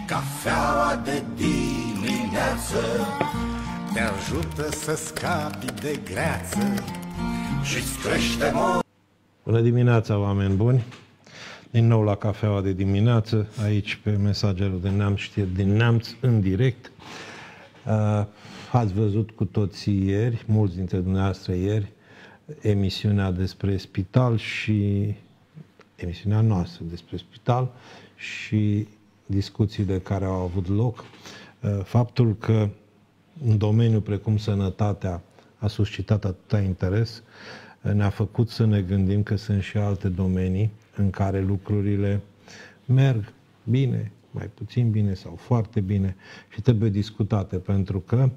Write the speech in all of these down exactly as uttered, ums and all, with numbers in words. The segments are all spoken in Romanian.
Cafeaua de dimineață te ajută să scapi de greață și-ți crește mo... Bună dimineața, oameni buni! Din nou la Cafeaua de dimineață, aici pe Mesagerul de Neamț, știri din Neamț, în direct. Uh, ați văzut cu toții ieri, mulți dintre dumneavoastră ieri, emisiunea despre spital și emisiunea noastră despre spital și discuțiile care au avut loc. Faptul că un domeniu precum sănătatea a suscitat atâta interes ne-a făcut să ne gândim că sunt și alte domenii în care lucrurile merg bine, mai puțin bine sau foarte bine și trebuie discutate, pentru că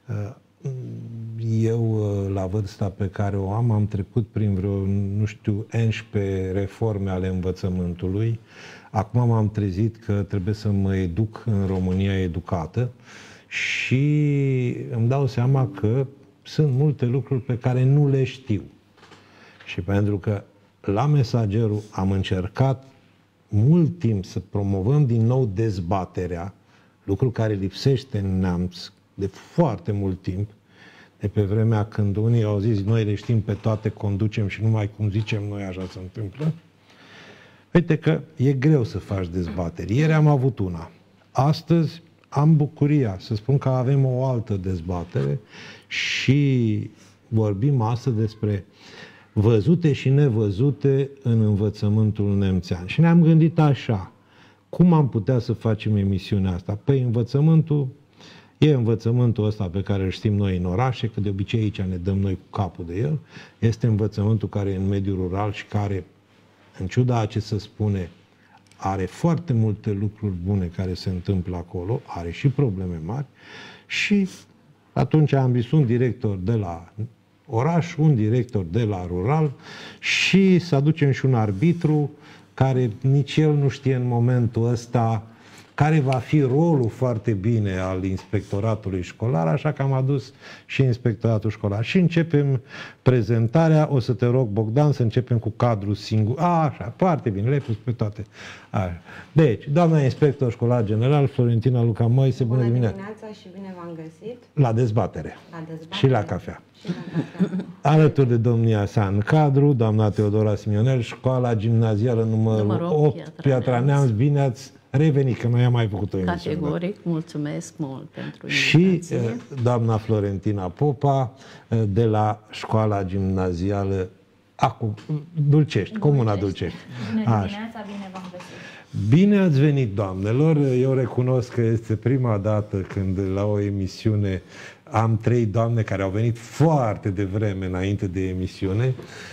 eu, la vârsta pe care o am, am trecut prin vreo, nu știu, unsprezece reforme ale învățământului. Acum m-am trezit că trebuie să mă educ în România educată și îmi dau seama că sunt multe lucruri pe care nu le știu. Și pentru că la Mesagerul am încercat mult timp să promovăm din nou dezbaterea, lucru care lipsește în Neamț de foarte mult timp, de pe vremea când unii au zis noi le știm pe toate, conducem și numai cum zicem noi așa se întâmplă. Uite că e greu să faci dezbateri. Ieri am avut una. Astăzi am bucuria să spun că avem o altă dezbatere și vorbim astăzi despre văzute și nevăzute în învățământul nemțean. Și ne-am gândit așa, cum am putea să facem emisiunea asta? Păi învățământul e învățământul ăsta pe care îl știm noi în orașe, că de obicei aici ne dăm noi cu capul de el. Este învățământul care e în mediul rural și care, în ciuda a ce se spune, are foarte multe lucruri bune care se întâmplă acolo, are și probleme mari. Și atunci am zis un director de la oraș, un director de la rural și să aducem și un arbitru care nici el nu știe în momentul ăsta care va fi rolul foarte bine al inspectoratului școlar, așa că am adus și inspectoratul școlar. Și începem prezentarea, o să te rog, Bogdan, să începem cu cadrul singur. A, așa, foarte bine, le-ai pus pe toate. Așa. Deci, doamna inspector școlar general, Florentina Luca Moise, bună, bună dimineața. dimineața și bine v-am găsit. La dezbatere. La dezbatere. Și la cafea. Și la cafea. Alături de domnia sa în cadru, doamna Teodora Simionel, școala gimnazială numărul, numărul opt, Piatra, Piatra Neamț. Bine ați revenit, că noi am mai făcut o emisiune. Categoric, mulțumesc mult pentru invitație. Și doamna Florentina Popa, de la școala gimnazială Acu, Dulcești, Comuna Dulcești. Bună dimineața, bine v-am găsit. Bine ați venit, doamnelor. Eu recunosc că este prima dată când la o emisiune am trei doamne care au venit foarte devreme înainte de emisiune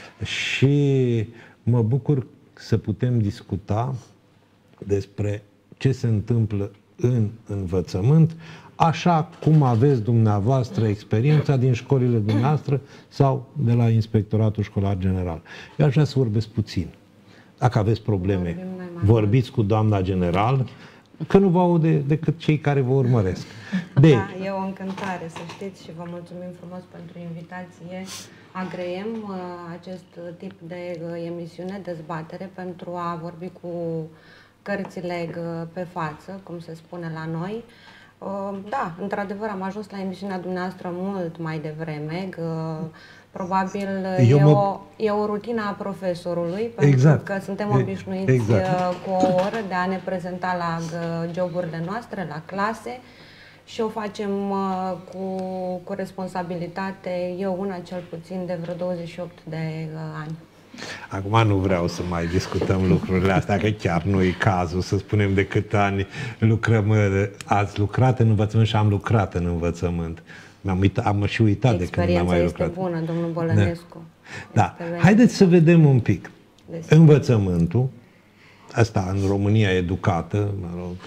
și mă bucur să putem discuta despre ce se întâmplă în învățământ, așa cum aveți dumneavoastră experiența din școlile dumneavoastră sau de la Inspectoratul Școlar General. Eu aș vrea să vorbesc puțin. Dacă aveți probleme, vorbiți cu doamna general, că nu vă aude decât cei care vă urmăresc. Deci, da, e o încântare, să știți, și vă mulțumim frumos pentru invitație. Agreem uh, acest tip de uh, emisiune, dezbatere, pentru a vorbi cu cărțile pe față, cum se spune la noi. Da, într-adevăr am ajuns la emisiunea dumneavoastră mult mai devreme. Probabil e, mă... o, e o rutină a profesorului, pentru exact. că suntem obișnuiți exact. cu o oră de a ne prezenta la joburile noastre, la clase, și o facem cu, cu responsabilitate, eu una cel puțin de vreo douăzeci și opt de ani. Acum nu vreau să mai discutăm lucrurile astea, că chiar nu e cazul să spunem de cât ani lucrăm. Ați lucrat în învățământ și am lucrat în învățământ. M-am uitat, am și uitat de când am mai lucrat. Experiența este bună, domnul Bălănescu. Da. da. Haideți să vedem un pic. Despre. Învățământul, asta în România educată, mă rog,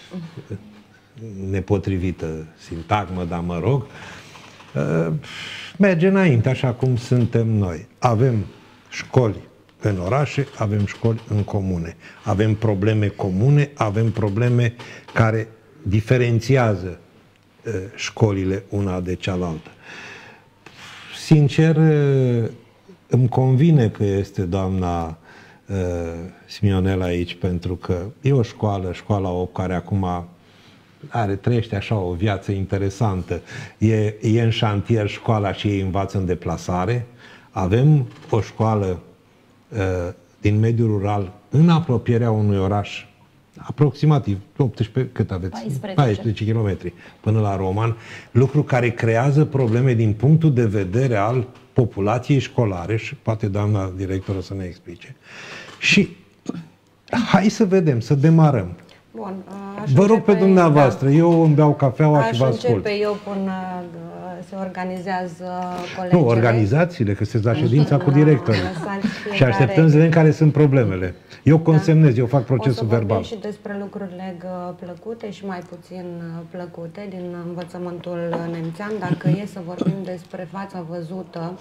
nepotrivită sintagmă, dar mă rog, merge înainte așa cum suntem noi. Avem școli în orașe, avem școli în comune. Avem probleme comune, avem probleme care diferențiază uh, școlile una de cealaltă. Sincer, uh, îmi convine că este doamna uh, Simionel aici, pentru că e o școală, școala opt, care acum are, trăiește așa o viață interesantă. E, e în șantier școala și ei învață în deplasare. Avem o școală uh, din mediul rural în apropierea unui oraș, aproximativ optsprezece, cât aveți? paisprezece. paisprezece kilometri până la Roman, lucru care creează probleme din punctul de vedere al populației școlare și poate doamna director o să ne explice. Și hai să vedem, să demarăm. Bun, vă rog pe dumneavoastră, da. Eu îmi beau cafeaua aș și vă ascult. începe eu până se organizează colegele. Nu, organizațiile, că se da ședința cu directorii. Și așteptăm să vedem care sunt problemele. Eu consemnez, da. Eu fac procesul verbal. O să vorbim și despre lucrurile plăcute și mai puțin plăcute din învățământul nemțean. Dacă e să vorbim despre fața văzută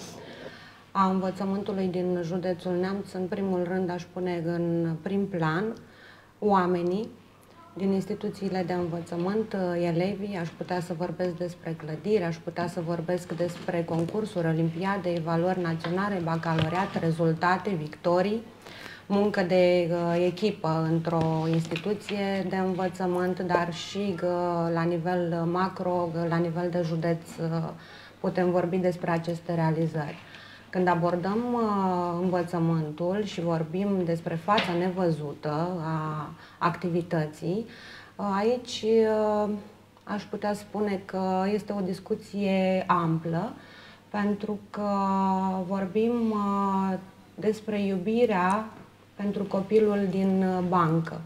a învățământului din județul Neamț, în primul rând aș pune în prim plan oamenii din instituțiile de învățământ, elevii, aș putea să vorbesc despre clădiri, aș putea să vorbesc despre concursuri, olimpiade, evaluări naționale, bacalaureat, rezultate, victorii, muncă de uh, echipă într-o instituție de învățământ, dar și uh, la nivel macro, uh, la nivel de județ, uh, putem vorbi despre aceste realizări. Când abordăm uh, învățământul și vorbim despre fața nevăzută a activității, uh, aici uh, aș putea spune că este o discuție amplă, pentru că vorbim uh, despre iubirea pentru copilul din bancă.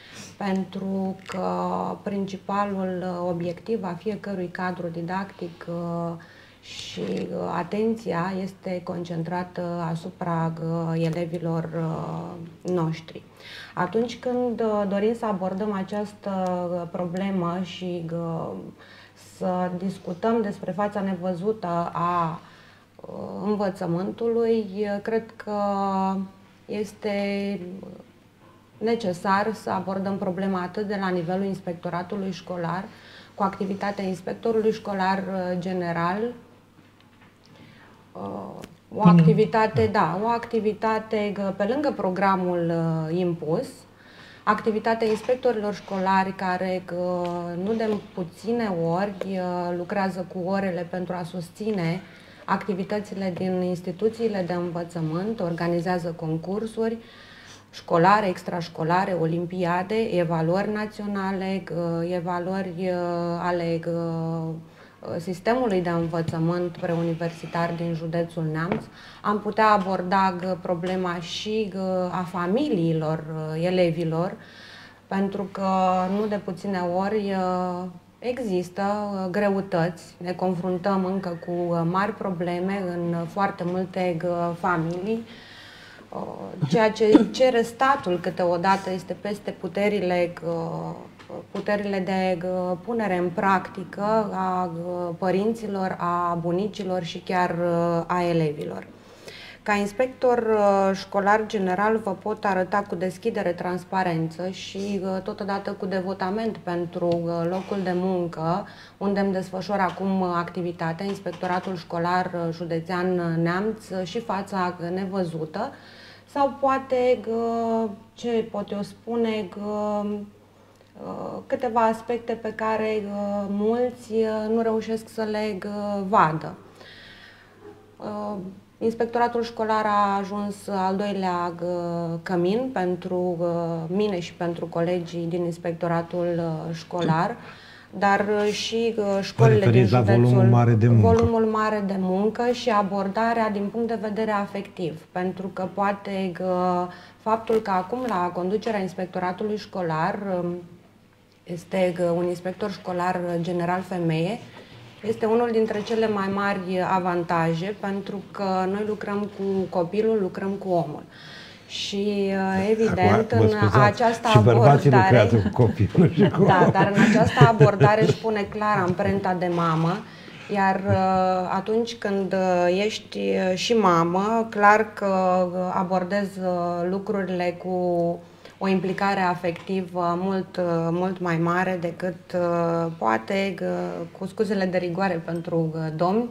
Pentru că principalul obiectiv a fiecărui cadru didactic uh, și atenția este concentrată asupra elevilor noștri. Atunci când dorim să abordăm această problemă și să discutăm despre fața nevăzută a învățământului, cred că este necesar să abordăm problema atât de la nivelul inspectoratului școlar, cu activitatea inspectorului școlar general, o activitate, da, o activitate pe lângă programul impus, activitatea inspectorilor școlari care nu de puține ori lucrează cu orele pentru a susține activitățile din instituțiile de învățământ, organizează concursuri școlare, extrașcolare, olimpiade, evaluări naționale, evaluări ale sistemului de învățământ preuniversitar din județul Neamț. Am putea aborda problema și a familiilor elevilor, pentru că nu de puține ori există greutăți, ne confruntăm încă cu mari probleme în foarte multe familii. Ceea ce cere statul câteodată este peste puterile puterile de punere în practică a părinților, a bunicilor și chiar a elevilor. Ca inspector școlar general vă pot arăta cu deschidere, transparență și totodată cu devotament pentru locul de muncă unde îmi desfășor acum activitatea, Inspectoratul Școlar Județean Neamț, și fața nevăzută, sau poate, ce pot eu spune, câteva aspecte pe care mulți nu reușesc să le vadă. Inspectoratul școlar a ajuns al doilea cămin pentru mine și pentru colegii din inspectoratul școlar, dar și școlile din județul, volumul mare de muncă. volumul mare de muncă și abordarea din punct de vedere afectiv, pentru că poate că faptul că acum la conducerea inspectoratului școlar este un inspector școlar general femeie, este unul dintre cele mai mari avantaje, pentru că noi lucrăm cu copilul, lucrăm cu omul. Și evident, Acum, în această și bărbații abordare, lucrează cu copilul și cu da, dar în această abordare își pune clar amprenta de mamă, iar atunci când ești și mamă, clar că abordezi lucrurile cu o implicare afectivă mult, mult mai mare decât poate, cu scuzele de rigoare pentru domni,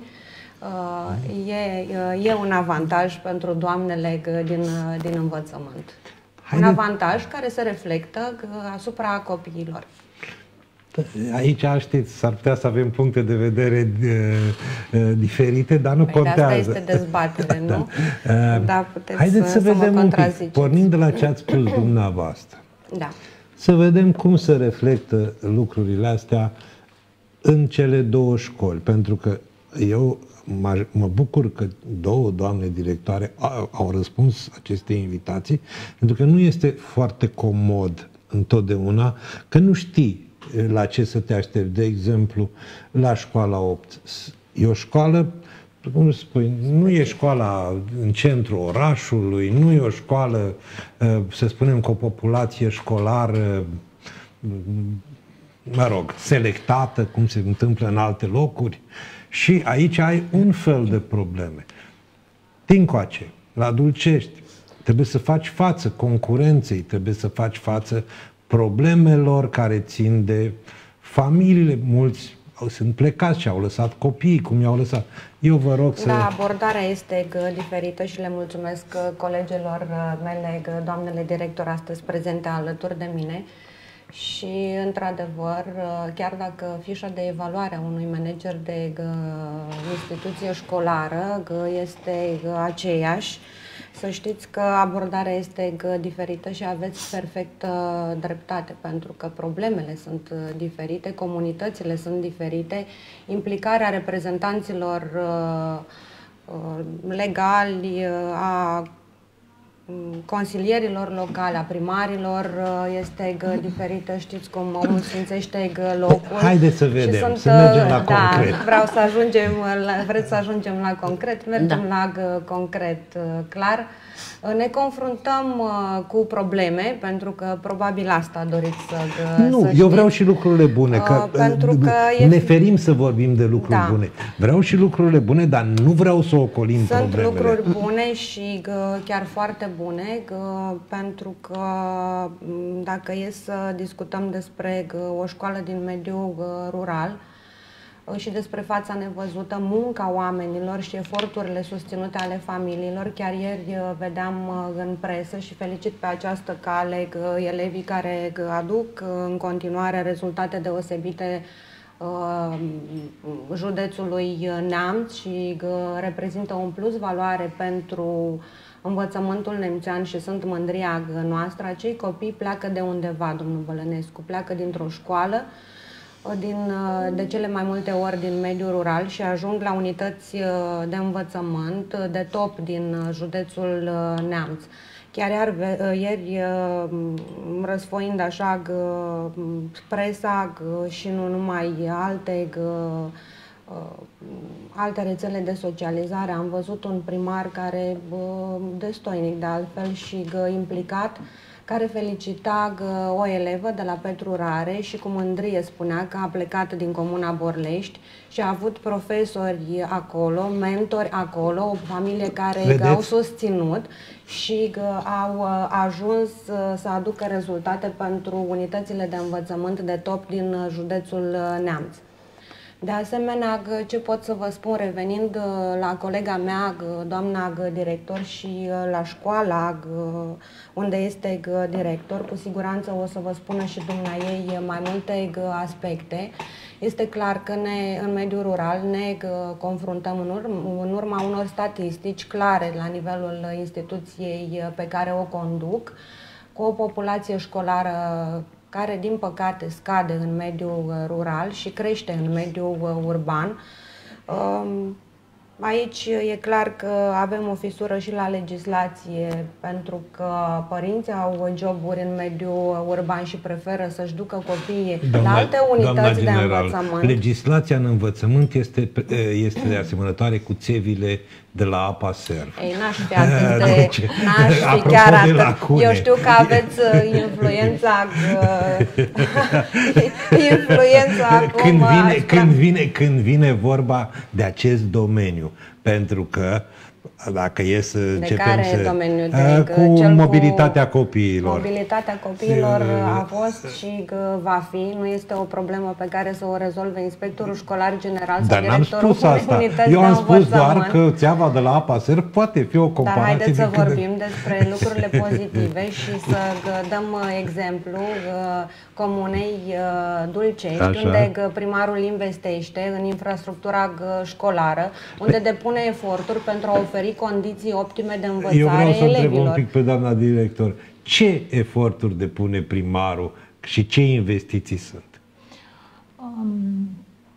e, e un avantaj pentru doamnele din, din învățământ. Haide. Un avantaj care se reflectă asupra copiilor. Aici, știți, s-ar putea să avem puncte de vedere uh, diferite, dar nu păi contează. De asta este dezbatere, nu? da. Uh, da, puteți Haideți să, să vedem un pic, pornind de la ce ați spus dumneavoastră. Da. Să vedem cum se reflectă lucrurile astea în cele două școli, pentru că eu mă bucur că două doamne directoare au răspuns acestei invitații, pentru că nu este foarte comod întotdeauna, că nu știi la ce să te aștepți. De exemplu, la școala opt. E o școală, cum spui, nu e școala în centrul orașului, nu e o școală, să spunem, cu o populație școlară, mă rog, selectată, cum se întâmplă în alte locuri. Și aici ai un fel de probleme. Tincoace, la Dulcești, trebuie să faci față concurenței, trebuie să faci față problemelor care țin de familiile. Mulți sunt plecați și au lăsat copiii, cum i-au lăsat. Eu vă rog să... Da, abordarea este diferită și le mulțumesc colegilor mele, doamnele director, astăzi prezente alături de mine. Și, într-adevăr, chiar dacă fișa de evaluare a unui manager de instituție școlară este aceeași, să știți că abordarea este diferită și aveți perfect dreptate, pentru că problemele sunt diferite, comunitățile sunt diferite, implicarea reprezentanților legali, a consilierilor locale, a primarilor este diferită, știți cum omul sfințește locul. Haideți să vedem, sunt, să mergem la da, concret. Vreau să ajungem, la, vreți să ajungem la concret? Mergem da. la concret, clar. Ne confruntăm cu probleme, pentru că probabil asta doriți să Nu, să eu știți. vreau și lucrurile bune, că, uh, pentru că ne e... ferim să vorbim de lucruri Da. bune. Vreau și lucrurile bune, dar nu vreau să ocolim Sunt problemele. lucruri bune și chiar foarte bune, pentru că dacă e să discutăm despre o școală din mediul rural și despre fața nevăzută, munca oamenilor și eforturile susținute ale familiilor, chiar ieri vedeam în presă și felicit pe această cale elevii care aduc în continuare rezultate deosebite județului Neamț și reprezintă un plus valoare pentru învățământul nemțean și sunt mândria noastră. Acei copii pleacă de undeva, domnul Bălănescu, pleacă dintr-o școală, din, de cele mai multe ori din mediul rural și ajung la unități de învățământ de top din județul Neamț. Chiar iar, ieri, răsfoind așa presa și nu numai alte, alte rețele de socializare, am văzut un primar care, destoinic de altfel și implicat, care felicita o elevă de la Petru Rare și cu mândrie spunea că a plecat din comuna Borlești și a avut profesori acolo, mentori acolo, o familie care Vedeți? au susținut și au ajuns să aducă rezultate pentru unitățile de învățământ de top din județul Neamț. De asemenea, ce pot să vă spun, revenind la colega mea, doamna director, și la școala unde este director, cu siguranță o să vă spună și dumneaei mai multe aspecte. Este clar că ne, în mediul rural ne confruntăm în, urm, în urma unor statistici clare la nivelul instituției pe care o conduc, cu o populație școlară care, din păcate, scade în mediul rural și crește în mediul urban. Aici e clar că avem o fisură și la legislație, pentru că părinții au joburi în mediul urban și preferă să-și ducă copiii doamna, la alte unități de general, învățământ. Legislația în învățământ este, este asemănătoare cu țevile de la apa Serv. Ei, n-aș fi atât de... Deci, n-aș fi chiar atât. Lacune. Eu știu că aveți influența influența acum... Când vine, când, vine, când vine vorba de acest domeniu, pentru că dacă e să de începem care să... domeniu? De, cu mobilitatea cu copiilor. Mobilitatea copiilor a fost și va fi, nu este o problemă pe care să o rezolve inspectorul școlar general sau Dar n-am directorul spus asta. unității Eu de am spus doar învățământ. că țeava de la apa ser poate fi o comparație. Dar haideți să vorbim de... despre lucrurile pozitive și să dăm exemplu comunei Dulcești, Așa. unde primarul investește în infrastructura școlară, unde depune eforturi pentru a oferi condiții optime de învățare Eu vreau să elevilor. întreb un pic pe doamna director. Ce eforturi depune primarul și ce investiții sunt? Um,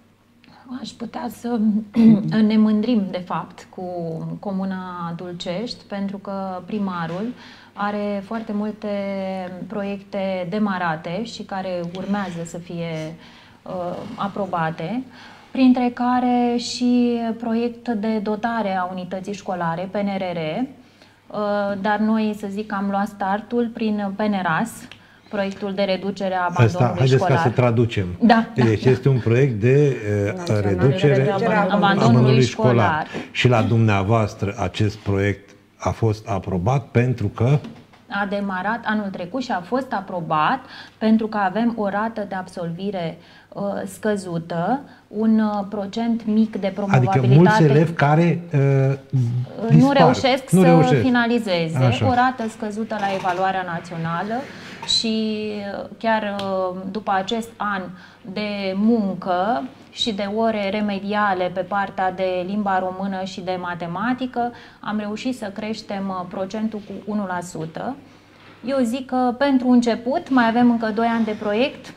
aș putea să ne mândrim, de fapt, cu Comuna Dulcești, pentru că primarul are foarte multe proiecte demarate și care urmează să fie uh, aprobate, printre care și proiect de dotare a unității școlare, P N R R, uh, dar noi, să zic, am luat startul prin P N R A S, proiectul de reducere a abandonului Asta, haideți școlar. ca să traducem. Da, deci da, este da. un proiect de uh, reducere a abandonului școlar. școlar. Și la dumneavoastră acest proiect a fost aprobat pentru că A demarat anul trecut și a fost aprobat pentru că avem o rată de absolvire uh, scăzută, un uh, procent mic de promovabilitate. Adică mulți elevi care uh, dispar, nu reușesc nu să reușesc. finalizeze, Așa. O rată scăzută la evaluarea națională și chiar după acest an de muncă și de ore remediale pe partea de limba română și de matematică, am reușit să creștem procentul cu unu la sută. Eu zic că pentru început mai avem încă doi ani de proiect,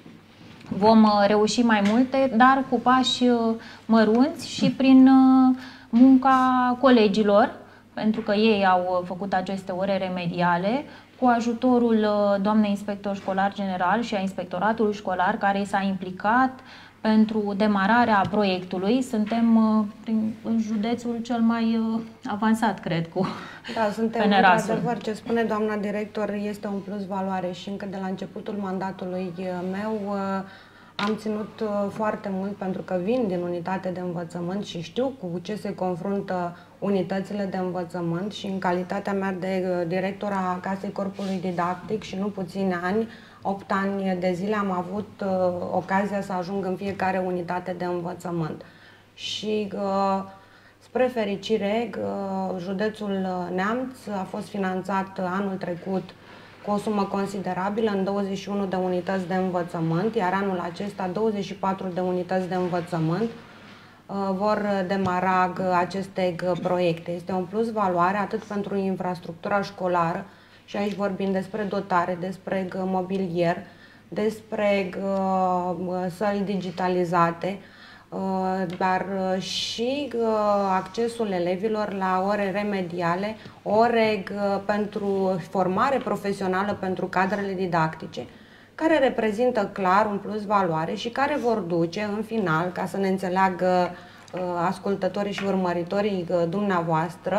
vom reuși mai multe, dar cu pași mărunți și prin munca colegilor, pentru că ei au făcut aceste ore remediale, cu ajutorul doamnei inspector școlar general și a inspectoratului școlar care s-a implicat pentru demararea proiectului. Suntem prin, în județul cel mai avansat, cred, cu Da, suntem într-adevăr, ce spune doamna director, este un plus valoare și încă de la începutul mandatului meu am ținut foarte mult pentru că vin din unitate de învățământ și știu cu ce se confruntă unitățile de învățământ și în calitatea mea de director a Casei Corpului Didactic și nu puțini ani, opt ani de zile, am avut uh, ocazia să ajung în fiecare unitate de învățământ. Și uh, spre fericire, uh, județul Neamț a fost finanțat anul trecut cu o sumă considerabilă în douăzeci și unu de unități de învățământ, iar anul acesta douăzeci și patru de unități de învățământ uh, vor demara aceste proiecte. Este un plus valoare atât pentru infrastructura școlară, și aici vorbim despre dotare, despre mobilier, despre uh, săli digitalizate, uh, dar și uh, accesul elevilor la ore remediale, ore uh, pentru formare profesională pentru cadrele didactice, care reprezintă clar un plus valoare și care vor duce în final, ca să ne înțeleagă uh, ascultătorii și urmăritorii uh, dumneavoastră,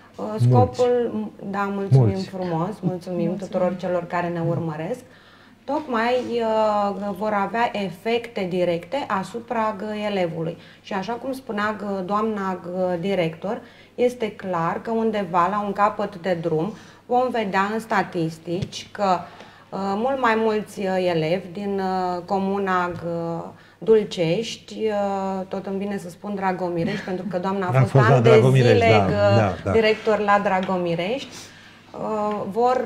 scopul, mulți. Da, mulțumim mulți. frumos, mulțumim, mulțumim tuturor celor care ne urmăresc, tocmai uh, vor avea efecte directe asupra elevului. Și așa cum spunea doamna director, este clar că undeva la un capăt de drum vom vedea în statistici că uh, mult mai mulți elevi din uh, comuna uh, Dulcești, tot îmi vine să spun Dragomirești, pentru că doamna a fost, fost ani de zile da, da, da. director la Dragomirești, vor,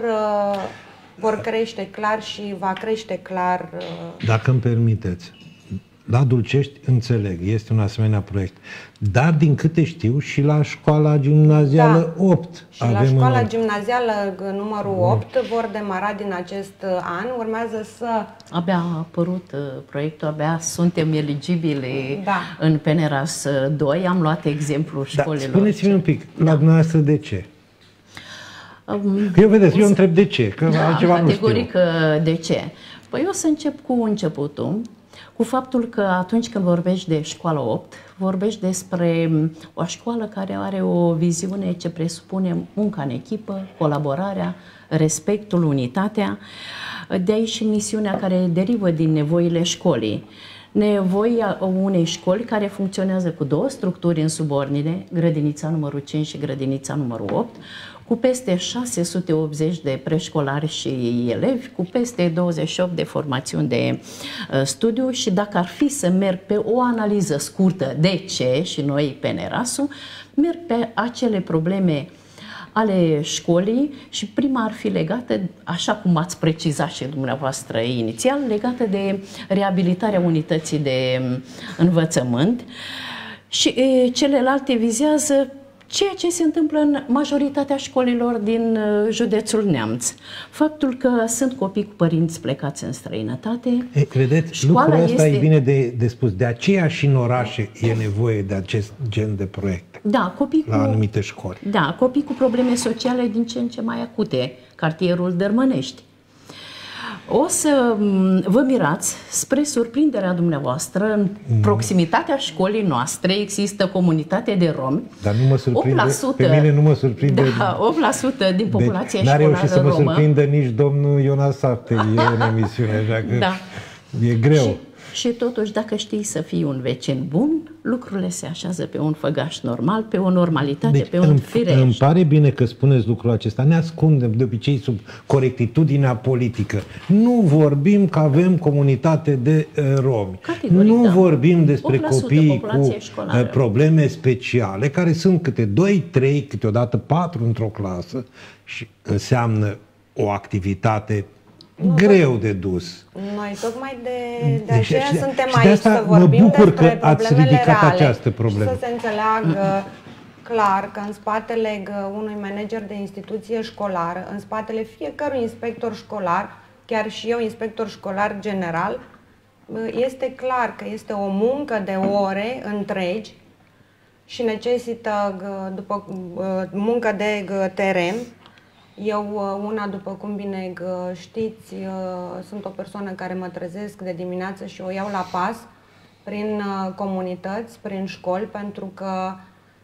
vor crește clar și va crește clar. Dacă îmi permiteți, la Dulcești înțeleg, este un asemenea proiect, dar din câte știu și la școala gimnazială da. opt. Și avem la școala în... gimnazială numărul opt vor demara din acest an, urmează să... Abia a apărut uh, proiectul, abia suntem eligibili da. în P N R A S doi, am luat exemplul școlilor. Da, spuneți-mi un pic, la da. dumneavoastră de ce? Um, eu vedeți, eu întreb de ce, că da, altceva categoric nu știu. De ce? Păi eu o să încep cu începutul, cu faptul că atunci când vorbești de școala opt, vorbești despre o școală care are o viziune ce presupune munca în echipă, colaborarea, respectul, unitatea, de aici și misiunea care derivă din nevoile școlii. nevoia unei școli care funcționează cu două structuri în subordine, grădinița numărul cinci și grădinița numărul opt, cu peste șase sute optzeci de preșcolari și elevi, cu peste douăzeci și opt de formațiuni de uh, studiu și dacă ar fi să merg pe o analiză scurtă de ce, și noi pe Nerasu, merg pe acele probleme ale școlii și prima ar fi legată, așa cum ați precizat și dumneavoastră inițial, legată de reabilitarea unității de învățământ și e, celelalte vizează ceea ce se întâmplă în majoritatea școlilor din județul Neamț. Faptul că sunt copii cu părinți plecați în străinătate. E, credeți, lucrul ăsta este... e bine de, de spus. De aceea și în orașe e nevoie de acest gen de proiecte. Da, copii la cu, anumite școli. Da, copii cu probleme sociale din ce în ce mai acute. Cartierul Dărmănești. O să vă mirați, spre surprinderea dumneavoastră, în proximitatea școlii noastre există comunitate de romi. Dar nu mă surprinde, opt la sută, pe mine nu mă surprinde. Da, opt la sută din populația deci, școlară romă. N-a reușit să mă surprindă nici domnul Ionas Sapte în emisiune, așa că da. E greu. Și, și totuși, dacă știi să fii un vecin bun, lucrurile se așează pe un făgaș normal, pe o normalitate, deci, pe un fireș. Îmi pare bine că spuneți lucrul acesta. Ne ascundem de obicei sub corectitudinea politică. Nu vorbim că avem comunitate de uh, romi. Categoric, nu da. vorbim despre copii cu școlară. probleme speciale, care sunt câte doi, trei, câteodată patru într-o clasă și înseamnă o activitate Nu, greu de dus. Noi tocmai de, de aceea de, suntem de aici să vorbim despre problemele reale și să se înțeleagă clar că în spatele unui manager de instituție școlară, în spatele fiecărui inspector școlar, chiar și eu, inspector școlar general, este clar că este o muncă de ore întregi și necesită după muncă de teren. Eu, una, după cum bine știți, sunt o persoană care mă trezesc de dimineață și o iau la pas prin comunități, prin școli, pentru că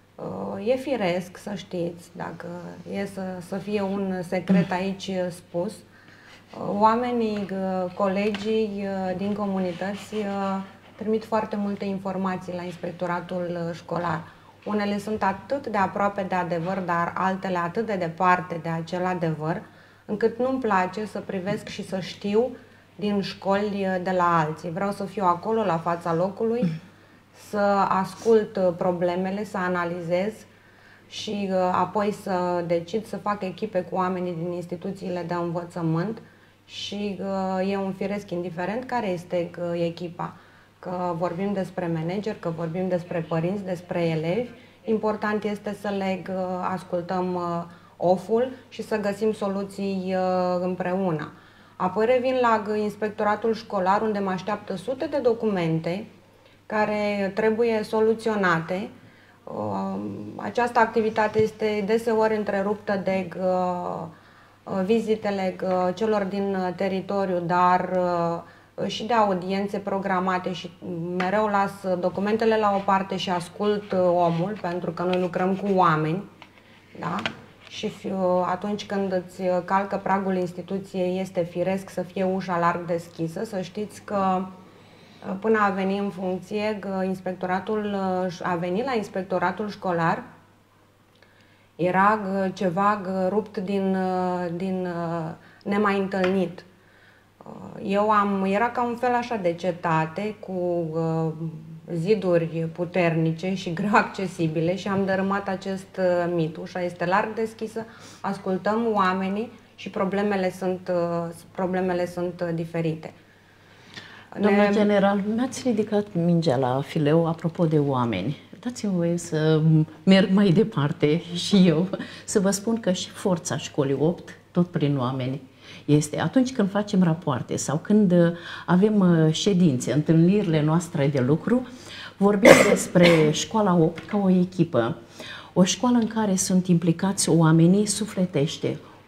e firesc, să știți, dacă e să, să fie un secret aici spus. Oamenii, colegii din comunități trimit foarte multe informații la inspectoratul școlar. Unele sunt atât de aproape de adevăr, dar altele atât de departe de acel adevăr, încât nu-mi place să privesc și să știu din școli de la alții. Vreau să fiu acolo, la fața locului, să ascult problemele, să analizez și apoi să decid să fac echipe cu oamenii din instituțiile de învățământ și e un firesc indiferent care este echipa. Că vorbim despre manager, că vorbim despre părinți, despre elevi, important este să le ascultăm oful și să găsim soluții împreună. Apoi revin la inspectoratul școlar, unde mă așteaptă sute de documente care trebuie soluționate. Această activitate este deseori întreruptă de vizitele celor din teritoriu, dar și de audiențe programate și mereu las documentele la o parte și ascult omul, pentru că noi lucrăm cu oameni, da? Și atunci când îți calcă pragul instituției, este firesc să fie ușa larg deschisă. Să știți că până a veni în funcție, inspectoratul, a venit la inspectoratul școlar, era ceva rupt din, din nemai întâlnit. Eu am, era ca un fel așa de cetate cu uh, ziduri puternice și greu accesibile și am dărâmat acest uh, mit. Ușa este larg deschisă, ascultăm oamenii și problemele sunt, uh, problemele sunt uh, diferite. Domnul ne... general, mi-ați ridicat mingea la fileu apropo de oameni. Dați-mi voie să merg mai departe și eu, să vă spun că și forța școlii opt, tot prin oameni, este atunci când facem rapoarte sau când avem ședințe, întâlnirile noastre de lucru, vorbim despre școala opt ca o echipă. O școală în care sunt implicați oamenii sufletește,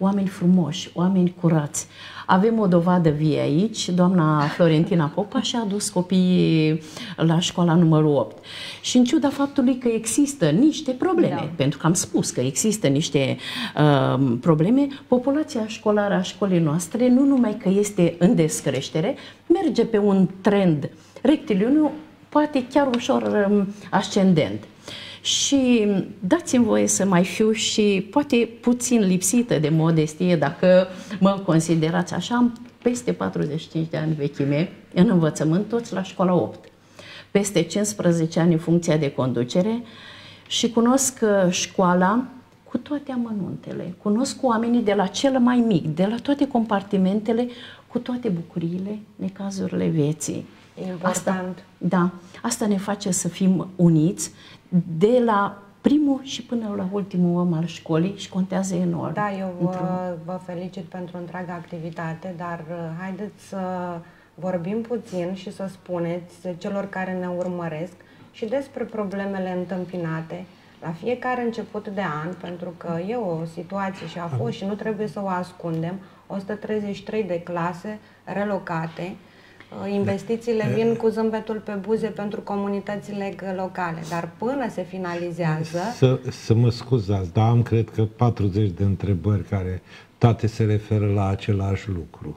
oameni frumoși, oameni curați. Avem o dovadă vie aici, doamna Florentina Popa și-a adus copiii la școala numărul opt. Și în ciuda faptului că există niște probleme, da. pentru că am spus că există niște uh, probleme, populația școlară a școlii noastre nu numai că este în descreștere, merge pe un trend rectiliuniu, poate chiar ușor um, ascendent. Și dați-mi voie să mai fiu și poate puțin lipsită de modestie, dacă mă considerați așa, am peste patruzeci și cinci de ani vechime în învățământ, toți la școala opt. Peste cincisprezece ani în funcția de conducere și cunosc școala cu toate amănuntele. Cunosc oamenii de la cel mai mic, de la toate compartimentele, cu toate bucuriile, necazurile vieții. Important. Asta, da, asta ne face să fim uniți de la primul și până la ultimul om al școlii și contează enorm. Da, eu vă, vă felicit pentru întreaga activitate, dar haideți să vorbim puțin și să spuneți celor care ne urmăresc și despre problemele întâmpinate la fiecare început de an, pentru că e o situație și a fost și nu trebuie să o ascundem, o sută treizeci și trei de clase relocate. Investițiile vin cu zâmbetul pe buze pentru comunitățile locale, dar până se finalizează... Să, să mă scuzați, dar am cred că patruzeci de întrebări care toate se referă la același lucru.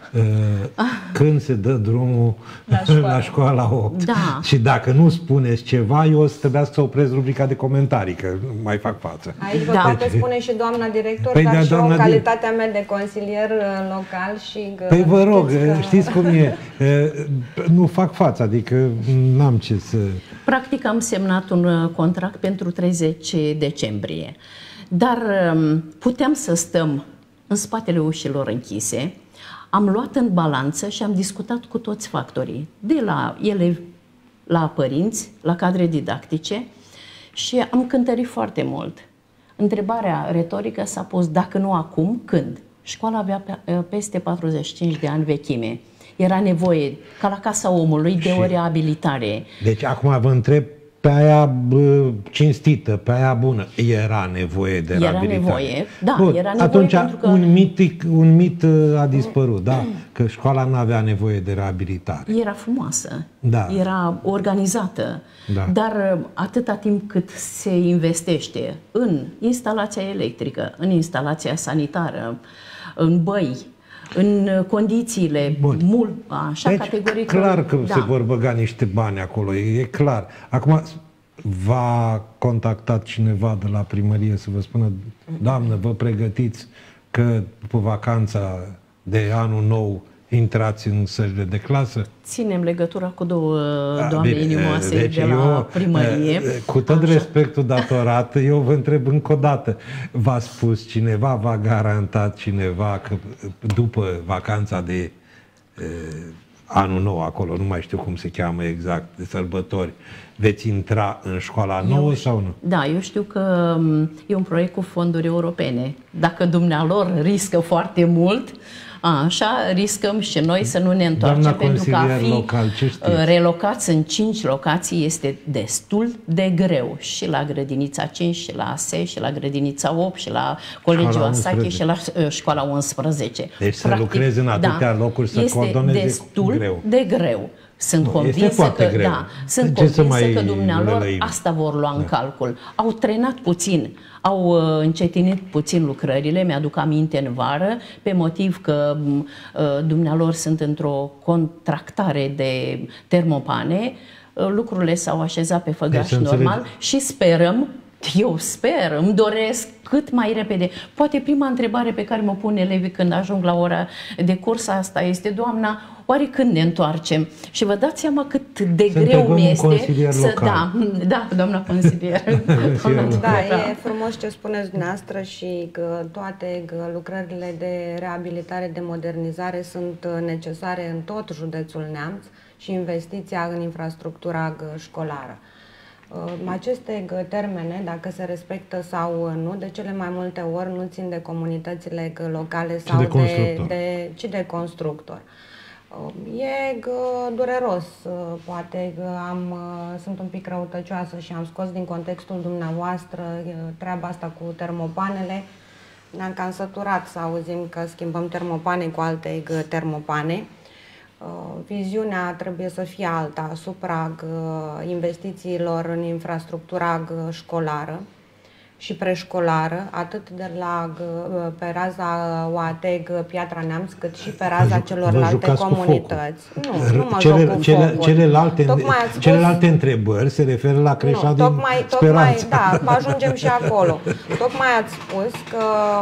Când se dă drumul la școala, la școala opt. Da. Și dacă nu spuneți ceva, eu o să trebuia să opresc rubrica de comentarii, că mai fac față. Aici vă da. poate spune și doamna director, păi dar da, și eu, în calitatea dir... mea de consilier local și... Păi vă rog, că... știți cum e, nu fac față, adică n-am ce să... Practic am semnat un contract pentru treizeci decembrie, dar puteam să stăm în spatele ușilor închise. Am luat în balanță și am discutat cu toți factorii, de la elevi, la părinți, la cadre didactice și am cântărit foarte mult. Întrebarea retorică s-a pus, dacă nu acum, când? Școala avea peste patruzeci și cinci de ani vechime. Era nevoie, ca la Casa Omului, de și... o reabilitare. Deci acum vă întreb, pe aia bă, cinstită, pe aia bună, era nevoie de era reabilitare. Nevoie, da, Bun, era nevoie atunci pentru că... un, mitic, un mit a dispărut, da? Că școala nu avea nevoie de reabilitare. Era frumoasă, da. Era organizată, da. Dar atâta timp cât se investește în instalația electrică, în instalația sanitară, în băi, în condițiile mult, așa, deci, categoric. Clar că da. se vor băga niște bani acolo, e clar. Acum, v-a contactat cineva de la primărie să vă spună, doamnă, vă pregătiți că după vacanța de anul nou intrați în sălile de clasă? Ținem legătura cu două doamne bine, inimoase deci de la eu, primărie. Cu tot așa. respectul datorat, eu vă întreb încă o dată, v-a spus cineva, v-a garantat cineva că după vacanța de e, anul nou acolo, nu mai știu cum se cheamă exact, de sărbători, veți intra în școala nouă eu, sau nu? Da, eu știu că e un proiect cu fonduri europene. Dacă dumnealor riscă foarte mult, a, așa riscăm și noi să nu ne întoarcem. Doamna pentru că a fi local, ce relocați în cinci locații este destul de greu. Și la grădinița cinci, și la A S E, și la grădinița opt, și la Colegiul Asache, și la școala unsprezece. Deci să lucrezi în atâtea da, locuri, să coordonezi destul greu. de greu. Sunt nu, convinsă că, greu. da, sunt convinsă că dumnealor asta vor lua în da. calcul. Au trenat puțin, au uh, încetinit puțin lucrările, mi-aduc aminte în vară, pe motiv că uh, dumnealor sunt într-o contractare de termopane, uh, lucrurile s-au așezat pe făgaș deci, normal înțeleg... și sperăm, eu sper, îmi doresc cât mai repede. Poate prima întrebare pe care mă pun elevii când ajung la ora de curs asta este, doamna, oare când ne întoarcem? Și vă dați seama cât de să greu mi este să... Local. Da, da, doamna consilier. Da, e frumos ce spuneți dumneavoastră și că toate lucrările de reabilitare, de modernizare sunt necesare în tot județul Neamț și investiția în infrastructura școlară. Aceste termene, dacă se respectă sau nu, de cele mai multe ori nu țin de comunitățile locale sau de de, de, ci de constructor. E dureros, poate am, sunt un pic răutăcioasă și am scos din contextul dumneavoastră treaba asta cu termopanele, Ne-am cam săturat să auzim că schimbăm termopane cu alte termopane. Viziunea trebuie să fie alta asupra investițiilor în infrastructura școlară și preșcolară, atât de la pe raza O A T E G Piatra Neamț, cât și pe raza celorlalte comunități. Nu, nu mă Cele, joc cu cele, focul. celelalte, spus, celelalte întrebări se referă la creșa nu, din tocmai, Speranța. tocmai, da, ajungem și acolo. Tocmai ați spus că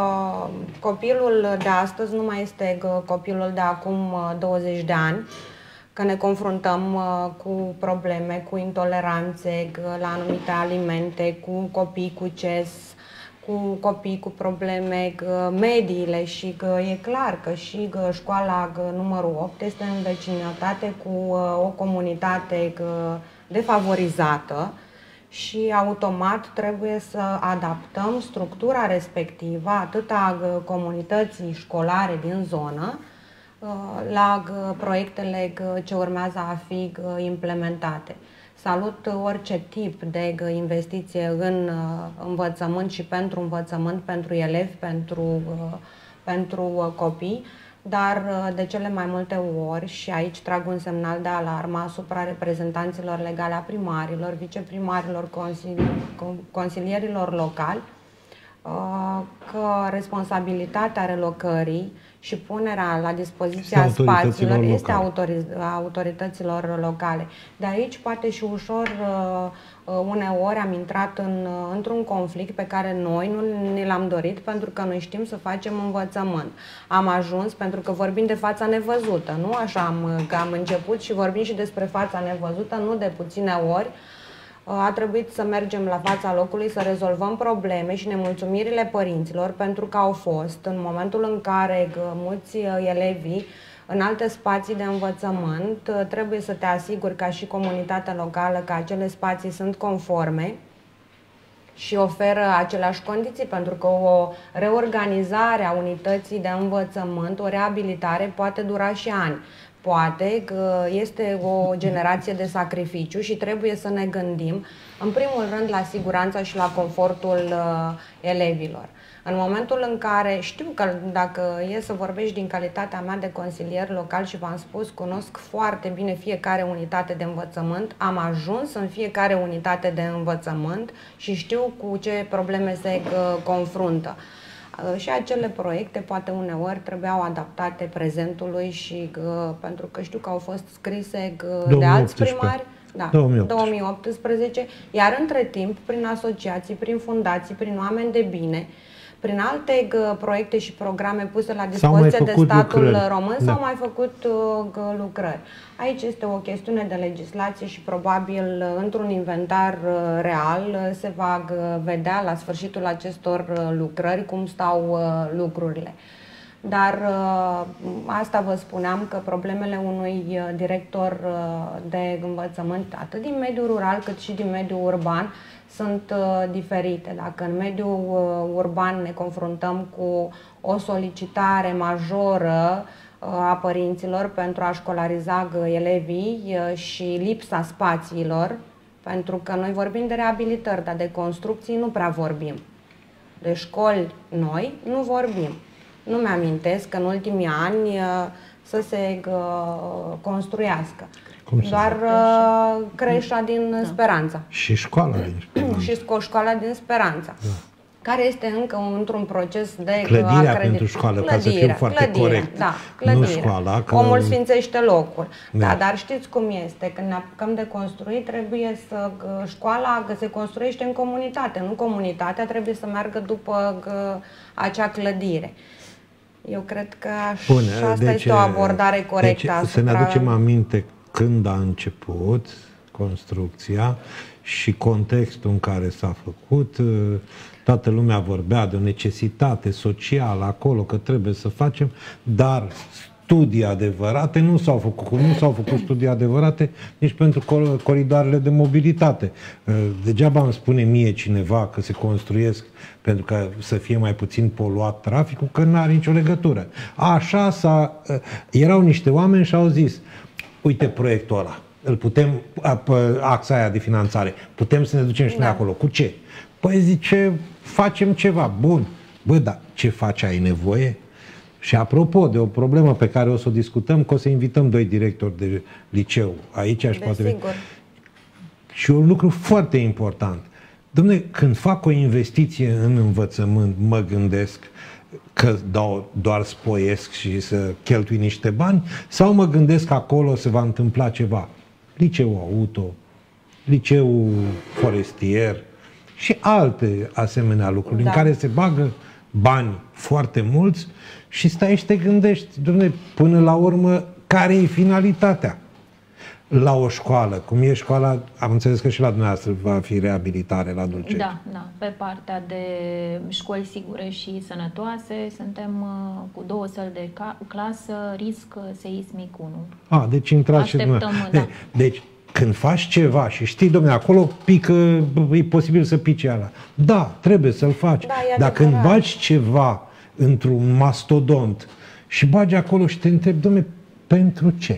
copilul de astăzi nu mai este copilul de acum douăzeci de ani, că ne confruntăm cu probleme, cu intoleranțe la anumite alimente, cu copii cu C E S, cu copii cu probleme, mediile, și că e clar că și că școala numărul opt este în vecinătate cu o comunitate defavorizată și automat trebuie să adaptăm structura respectivă atât a comunității școlare din zonă la proiectele ce urmează a fi implementate. Salut orice tip de investiție în învățământ și pentru învățământ, pentru elevi, pentru, pentru copii, dar de cele mai multe ori, și aici trag un semnal de alarmă asupra reprezentanților legale a primarilor, viceprimarilor, consilierilor locali, că responsabilitatea relocării și punerea la dispoziția spațiilor este autorităților locale. De aici poate și ușor uneori am intrat în, într-un conflict pe care noi nu ne l-am dorit, pentru că noi știm să facem învățământ. Am ajuns, pentru că vorbim de fața nevăzută, nu așa am, că am început și vorbim și despre fața nevăzută, nu de puține ori. A trebuit să mergem la fața locului, să rezolvăm probleme și nemulțumirile părinților, pentru că au fost în momentul în care mulți elevii în alte spații de învățământ, trebuie să te asiguri ca și comunitatea locală că acele spații sunt conforme și oferă aceleași condiții, pentru că o reorganizare a unității de învățământ, o reabilitare poate dura și ani. Poate că este o generație de sacrificiu și trebuie să ne gândim, în primul rând, la siguranța și la confortul uh, elevilor. În momentul în care, știu că dacă e să vorbești din calitatea mea de consilier local și v-am spus, cunosc foarte bine fiecare unitate de învățământ, am ajuns în fiecare unitate de învățământ și știu cu ce probleme se uh, confruntă. Și acele proiecte poate uneori trebuiau adaptate prezentului și uh, pentru că știu că au fost scrise uh, de alți primari, da, două mii optsprezece. două mii optsprezece, iar între timp, prin asociații, prin fundații, prin oameni de bine, prin alte uh, proiecte și programe puse la dispoziție de statul lucrări. român, da. s-au mai făcut uh, lucrări. Aici este o chestiune de legislație și probabil uh, într-un inventar uh, real uh, se va uh, vedea la sfârșitul acestor uh, lucrări cum stau uh, lucrurile. Dar uh, asta vă spuneam, că problemele unui uh, director uh, de învățământ, atât din mediul rural cât și din mediul urban, sunt uh, diferite. Dacă în mediul uh, urban ne confruntăm cu o solicitare majoră uh, a părinților pentru a școlariza elevii uh, și lipsa spațiilor, pentru că noi vorbim de reabilitări, dar de construcții nu prea vorbim. De școli noi nu vorbim. Nu mi-amintesc că în ultimii ani uh, să se uh, construiască. Doar uh, creșa din da. Speranța. Și școala din Speranța. Și școala din Speranța. Da. Care este încă într-un proces de clădirea acredit... pentru școală, clădirea, ca să fiu foarte clădirea, corect. Da, clădirea. Nu școala. Că... Omul sfințește locul. Da. Da, dar știți cum este. Când ne apucăm de construit, trebuie să... Școala se construiește în comunitate. Nu comunitatea trebuie să meargă după acea clădire. Eu cred că așa Bun, asta deci, este o abordare corectă. Deci, asupra... să ne aducem aminte când a început construcția și contextul în care s-a făcut. Toată lumea vorbea de o necesitate socială acolo, că trebuie să facem, dar studii adevărate nu s-au făcut. Nu s-au făcut studii adevărate nici pentru coridoarele de mobilitate. Degeaba îmi spune mie cineva că se construiesc pentru că să fie mai puțin poluat traficul, că nu are nicio legătură. Așa s-a... Erau niște oameni și au zis: uite proiectul ăla, îl putem, axa aia de finanțare, putem să ne ducem și noi da. acolo. Cu ce? Păi zice, facem ceva. Bun. Bă, dar ce faci, ai nevoie? Și apropo de o problemă pe care o să o discutăm, că o să invităm doi directori de liceu aici și poate... Desigur. Și un lucru foarte important. Dom'le, când fac o investiție în învățământ, mă gândesc că dau, doar spoiesc și să cheltui niște bani, sau mă gândesc că acolo se va întâmpla ceva. Liceu auto, liceu forestier și alte asemenea lucruri, da, în care se bagă bani foarte mulți și stai și te gândești, dom'le, până la urmă, care e finalitatea? La o școală, cum e școala, am înțeles că și la dumneavoastră va fi reabilitare la Dulceti. Da, da. Pe partea de școli sigure și sănătoase, suntem uh, cu două săli de clasă, risc seismic unu. A, deci intrați și dumneavoastră. Da. Deci, când faci ceva și știi, dom'le, acolo pică, e posibil să pice ala. Da, trebuie să-l faci. Da, dar când bagi ceva într-un mastodont și bagi acolo și te întrebi, dom'le, pentru ce?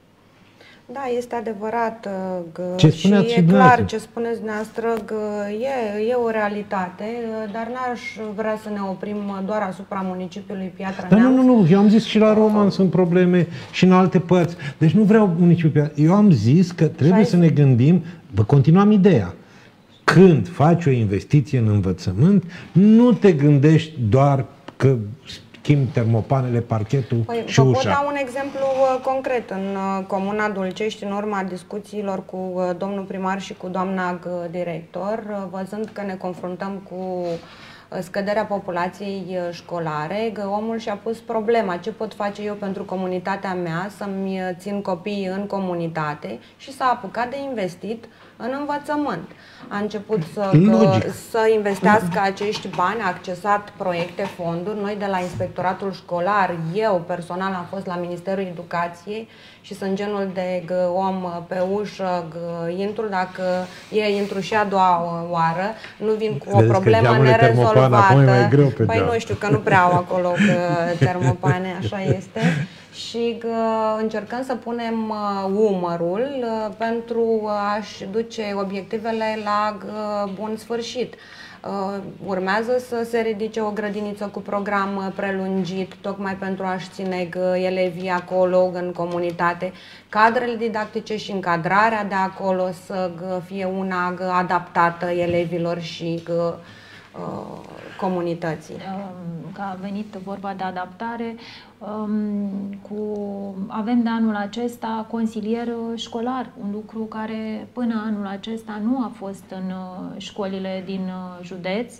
Da, este adevărat ce și e și clar ce spuneți dumneavoastră, e, e o realitate, dar n-aș vrea să ne oprim doar asupra municipiului Piatra Dar Neamț. nu, nu, nu, eu am zis și la Roman sunt probleme și în alte părți. Deci nu vreau municipiul Piatra. Eu am zis că trebuie să ne gândim, vă continuam ideea, când faci o investiție în învățământ, nu te gândești doar că schimbi termopanele, parchetul păi, și vă ușa. pot da un exemplu uh, concret. În uh, Comuna Dulcești, în urma discuțiilor cu uh, domnul primar și cu doamna uh, director, uh, văzând că ne confruntăm cu uh, scăderea populației uh, școlare, că omul și-a pus problema: ce pot face eu pentru comunitatea mea, să-mi țin copiii în comunitate, și s-a apucat de investit în învățământ. A început să, că, să investească acești bani, a accesat proiecte, fonduri. Noi de la Inspectoratul Școlar, eu personal am fost la Ministerul Educației și sunt genul de gă, om pe ușă, gă, intru, dacă e intru și a doua oară, nu vin cu o Vedeți problemă nerezolvată. Păi da. Nu știu, că nu prea au acolo că, termopane, așa este. Și că încercăm să punem uh, umărul uh, pentru a-și duce obiectivele la uh, bun sfârșit. Uh, urmează să se ridice o grădiniță cu program prelungit, tocmai pentru a-și ține uh, elevii acolo în comunitate, cadrele didactice și încadrarea de acolo să uh, fie una uh, adaptată elevilor și uh, comunității. Că a venit vorba de adaptare, cu, avem de anul acesta consilier școlar, un lucru care până anul acesta nu a fost în școlile din județ.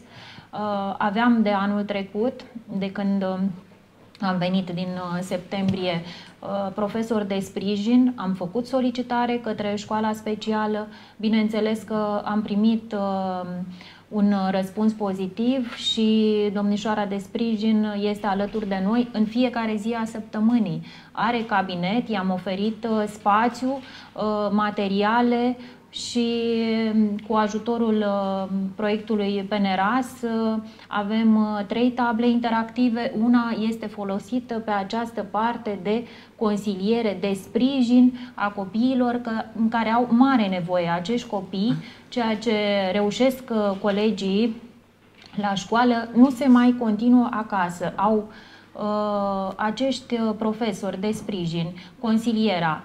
Aveam de anul trecut, de când am venit din septembrie, profesori de sprijin, am făcut solicitare către școala specială, bineînțeles că am primit un răspuns pozitiv și domnișoara de sprijin este alături de noi în fiecare zi a săptămânii. Are cabinet, i-am oferit spațiu, materiale și cu ajutorul proiectului Peneras avem trei table interactive. Una este folosită pe această parte de consiliere, de sprijin a copiilor în care au mare nevoie acești copii, ceea ce reușesc colegii la școală nu se mai continuă acasă. Au uh, acești profesori de sprijin, consiliera,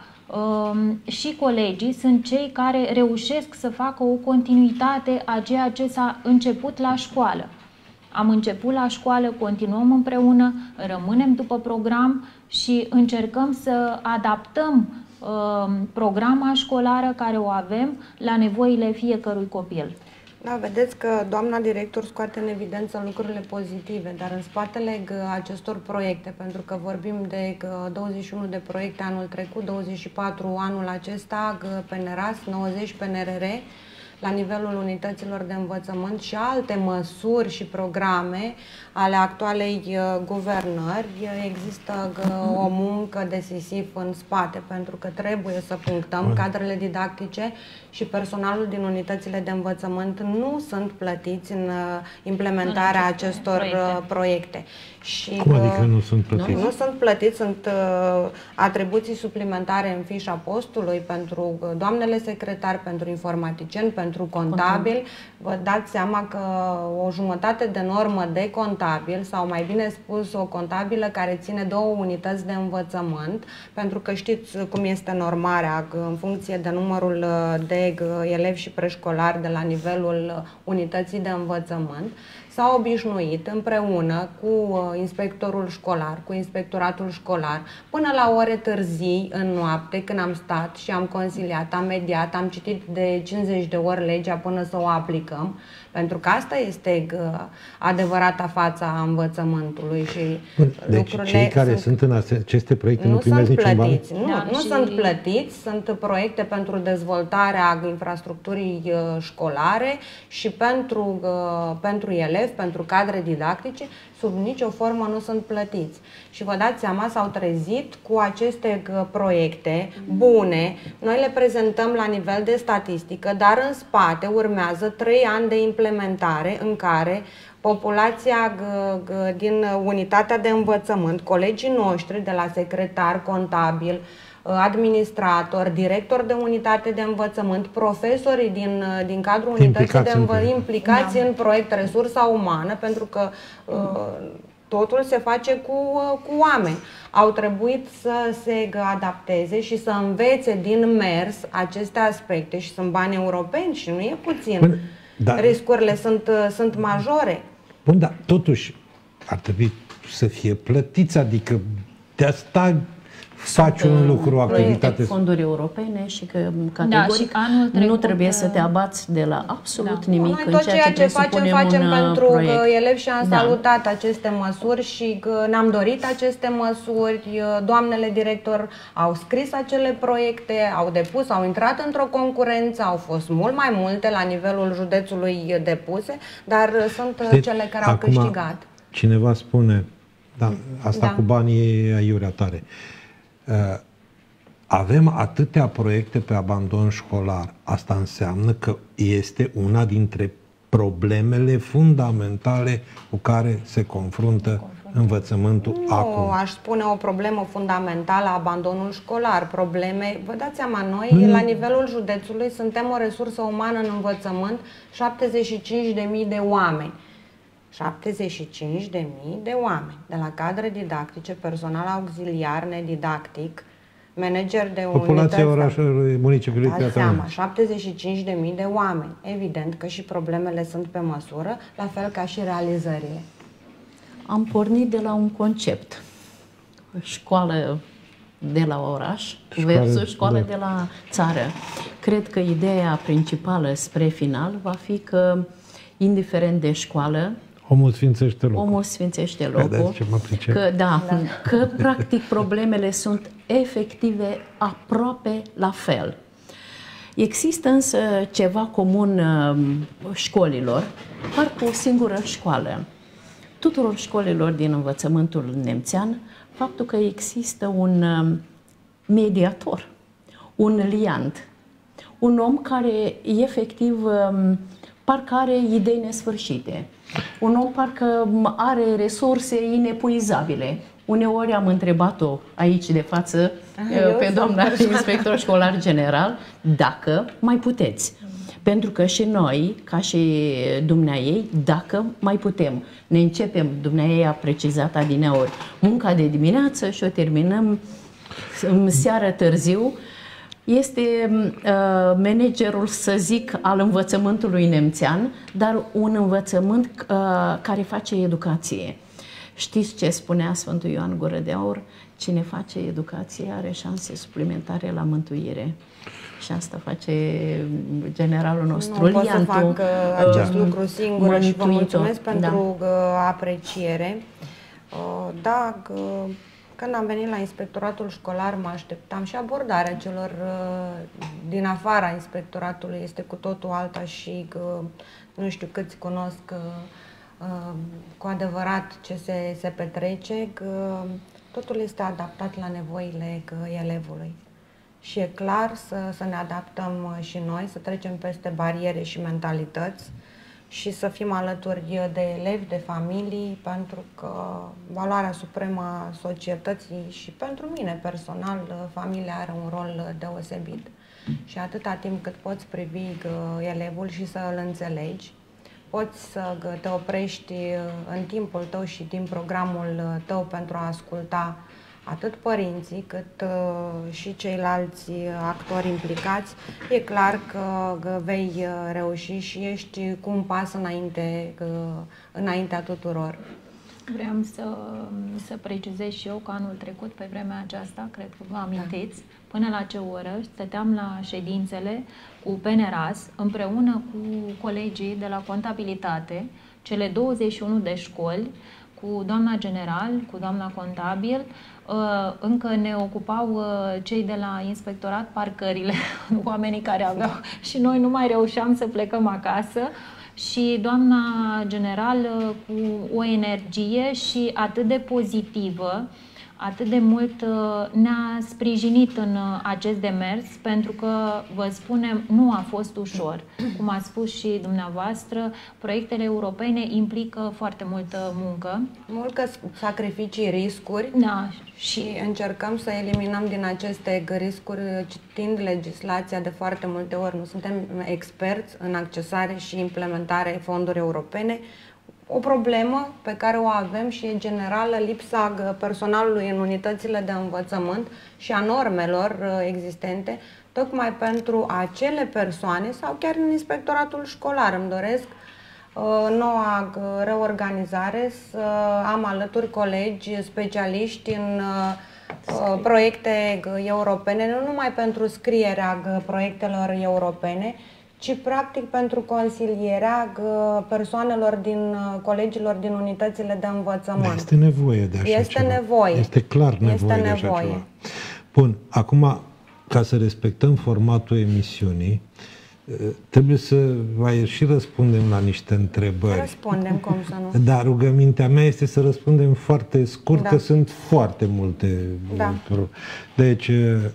și colegii sunt cei care reușesc să facă o continuitate a ceea ce s-a început la școală. Am început la școală, continuăm împreună, rămânem după program și încercăm să adaptăm uh, programa școlară care o avem la nevoile fiecărui copil. Da, vedeți că doamna director scoate în evidență lucrurile pozitive, dar în spatele acestor proiecte, pentru că vorbim de douăzeci și unu de proiecte anul trecut, douăzeci și patru anul acesta, Peneras, nouăzeci P N R R, la nivelul unităților de învățământ și alte măsuri și programe ale actualei uh, guvernări, există uh, o muncă decisiv în spate, pentru că trebuie să punctăm cadrele didactice și personalul din unitățile de învățământ nu sunt plătiți în uh, implementarea în acestor proiecte. Uh, proiecte. Și, Cum adică nu sunt plătiți? Nu, nu sunt plătiți, sunt uh, atribuții suplimentare în fișa postului pentru uh, doamnele secretari, pentru informaticieni, pentru pentru contabil, vă dați seama că o jumătate de normă de contabil, sau mai bine spus o contabilă care ține două unități de învățământ, pentru că știți cum este normarea în funcție de numărul de elevi și preșcolari de la nivelul unității de învățământ, s-a obișnuit împreună cu inspectorul școlar, cu inspectoratul școlar, până la ore târzii, în noapte, când am stat și am consiliat, am mediat, am citit de cincizeci de ori legea până să o aplicăm, pentru că asta este adevărata fața a învățământului. Și deci cei care sunt, sunt în aceste proiecte nu, nu primesc niciun bani? Nu, da, nu și... sunt plătiți, sunt proiecte pentru dezvoltarea infrastructurii școlare și pentru, pentru elevi, pentru cadre didactice, sub nicio formă nu sunt plătiți. Și vă dați seama, s-au trezit cu aceste proiecte bune, noi le prezentăm la nivel de statistică, dar în spate urmează trei ani de implementare în care populația din unitatea de învățământ, colegii noștri de la secretar, contabil, administrator, director de unitate de învățământ, profesorii din, din cadrul unității de învățământ, implicați da. în proiect resursa umană, pentru că uh, totul se face cu, uh, cu oameni. Au trebuit să se adapteze și să învețe din mers aceste aspecte și sunt bani europeni și nu e puțin. Bun, da. Riscurile sunt, uh, sunt majore. Bun, dar totuși ar trebui să fie plătiți, adică de asta faci un lucru, o activitate. Fonduri europene și că categoric da, și trecut, nu trebuie să te abați de la absolut da. nimic. Noi tot ceea ce, ce facem, facem pentru proiect. elevi și am da. salutat aceste măsuri și ne-am dorit aceste măsuri. Doamnele director au scris acele proiecte, au depus, au intrat într-o concurență, au fost mult mai multe la nivelul județului depuse, dar sunt deci, cele care au câștigat. Cineva spune, da, asta da. cu banii e aiurea tare. Uh, avem atâtea proiecte pe abandon școlar. Asta înseamnă că este una dintre problemele fundamentale cu care se confruntă învățământul nu, acum. Nu, aș spune o problemă fundamentală, abandonul școlar. Probleme, vă dați seama, noi mm. la nivelul județului suntem o resursă umană în învățământ, șaptezeci și cinci de mii de oameni. șaptezeci și cinci de mii de oameni, de la cadre didactice, personal auxiliar, nedidactic, manager de unități. Populația orașului, municipiului Dați seama, șaptezeci și cinci de mii de oameni. Evident că și problemele sunt pe măsură, la fel ca și realizările. Am pornit de la un concept. Școală de la oraș versus școală de la țară. Cred că ideea principală spre final va fi că, indiferent de școală, omul sfințește locul. Omul sfințește locul. Că, da, da. că, practic, problemele sunt efective aproape la fel. Există însă ceva comun școlilor, parcă o singură școală. Tuturor școlilor din învățământul nemțean, faptul că există un mediator, un liant, un om care efectiv parcă are idei nesfârșite. Un om parcă are resurse inepuizabile. Uneori am întrebat-o aici de față Eu pe doamna inspector școlar general dacă mai puteți. Pentru că și noi, ca și dumneaei, dacă mai putem. Ne începem, dumneaei a precizat adineori, munca de dimineață și o terminăm în seară târziu. Este uh, managerul, să zic, al învățământului nemțean, dar un învățământ uh, care face educație. Știți ce spunea Sfântul Ioan Gură de Aur? Cine face educație are șanse suplimentare la mântuire. Și asta face generalul nostru. Nu pot să fac acest da. lucru singur și vă mulțumesc pentru da. apreciere. Da, când am venit la inspectoratul școlar mă așteptam și abordarea celor din afara inspectoratului este cu totul alta și că nu știu câți cunosc cu adevărat ce se, se petrece, că totul este adaptat la nevoile elevului. Și e clar să, să ne adaptăm și noi, să trecem peste bariere și mentalități și să fim alături de elevi, de familii, pentru că valoarea supremă a societății și pentru mine personal, familia are un rol deosebit. și atâta timp cât poți privi elevul și să îl înțelegi, poți să te oprești în timpul tău și din programul tău pentru a asculta atât părinții cât uh, și ceilalți actori implicați, e clar că, că vei reuși și ești cu un pas înainte, că, înaintea tuturor. Vreau să, să precizez și eu că anul trecut, pe vremea aceasta, cred că vă amintiți, până la ce oră stăteam la ședințele cu P N R A S împreună cu colegii de la contabilitate, cele douăzeci și unu de școli, cu doamna general, cu doamna contabil, încă ne ocupau cei de la inspectorat parcările, oamenii care aveau, și noi nu mai reușeam să plecăm acasă. Și doamna general cu o energie și atât de pozitivă, atât de mult ne-a sprijinit în acest demers, pentru că, vă spunem, nu a fost ușor. Cum ați spus și dumneavoastră, proiectele europene implică foarte multă muncă. Multă sacrificii, riscuri, da. Și încercăm să eliminăm din aceste riscuri citind legislația de foarte multe ori. Nu suntem experți în accesare și implementare fonduri europene. O problemă pe care o avem și e generală, lipsa personalului în unitățile de învățământ și a normelor existente, tocmai pentru acele persoane sau chiar în inspectoratul școlar. Îmi doresc noua reorganizare să am alături colegi specialiști în proiecte europene, nu numai pentru scrierea proiectelor europene, ci practic pentru consilierea persoanelor din colegilor din unitățile de învățământ. Da, este nevoie de așa este ceva. Nevoie. Este clar nevoie este de nevoie. așa ceva. Bun, acum, ca să respectăm formatul emisiunii, trebuie să mai și răspundem la niște întrebări. Răspundem, cum să nu. Dar rugămintea mea este să răspundem foarte scurt, da. Că sunt foarte multe. Da. Deci,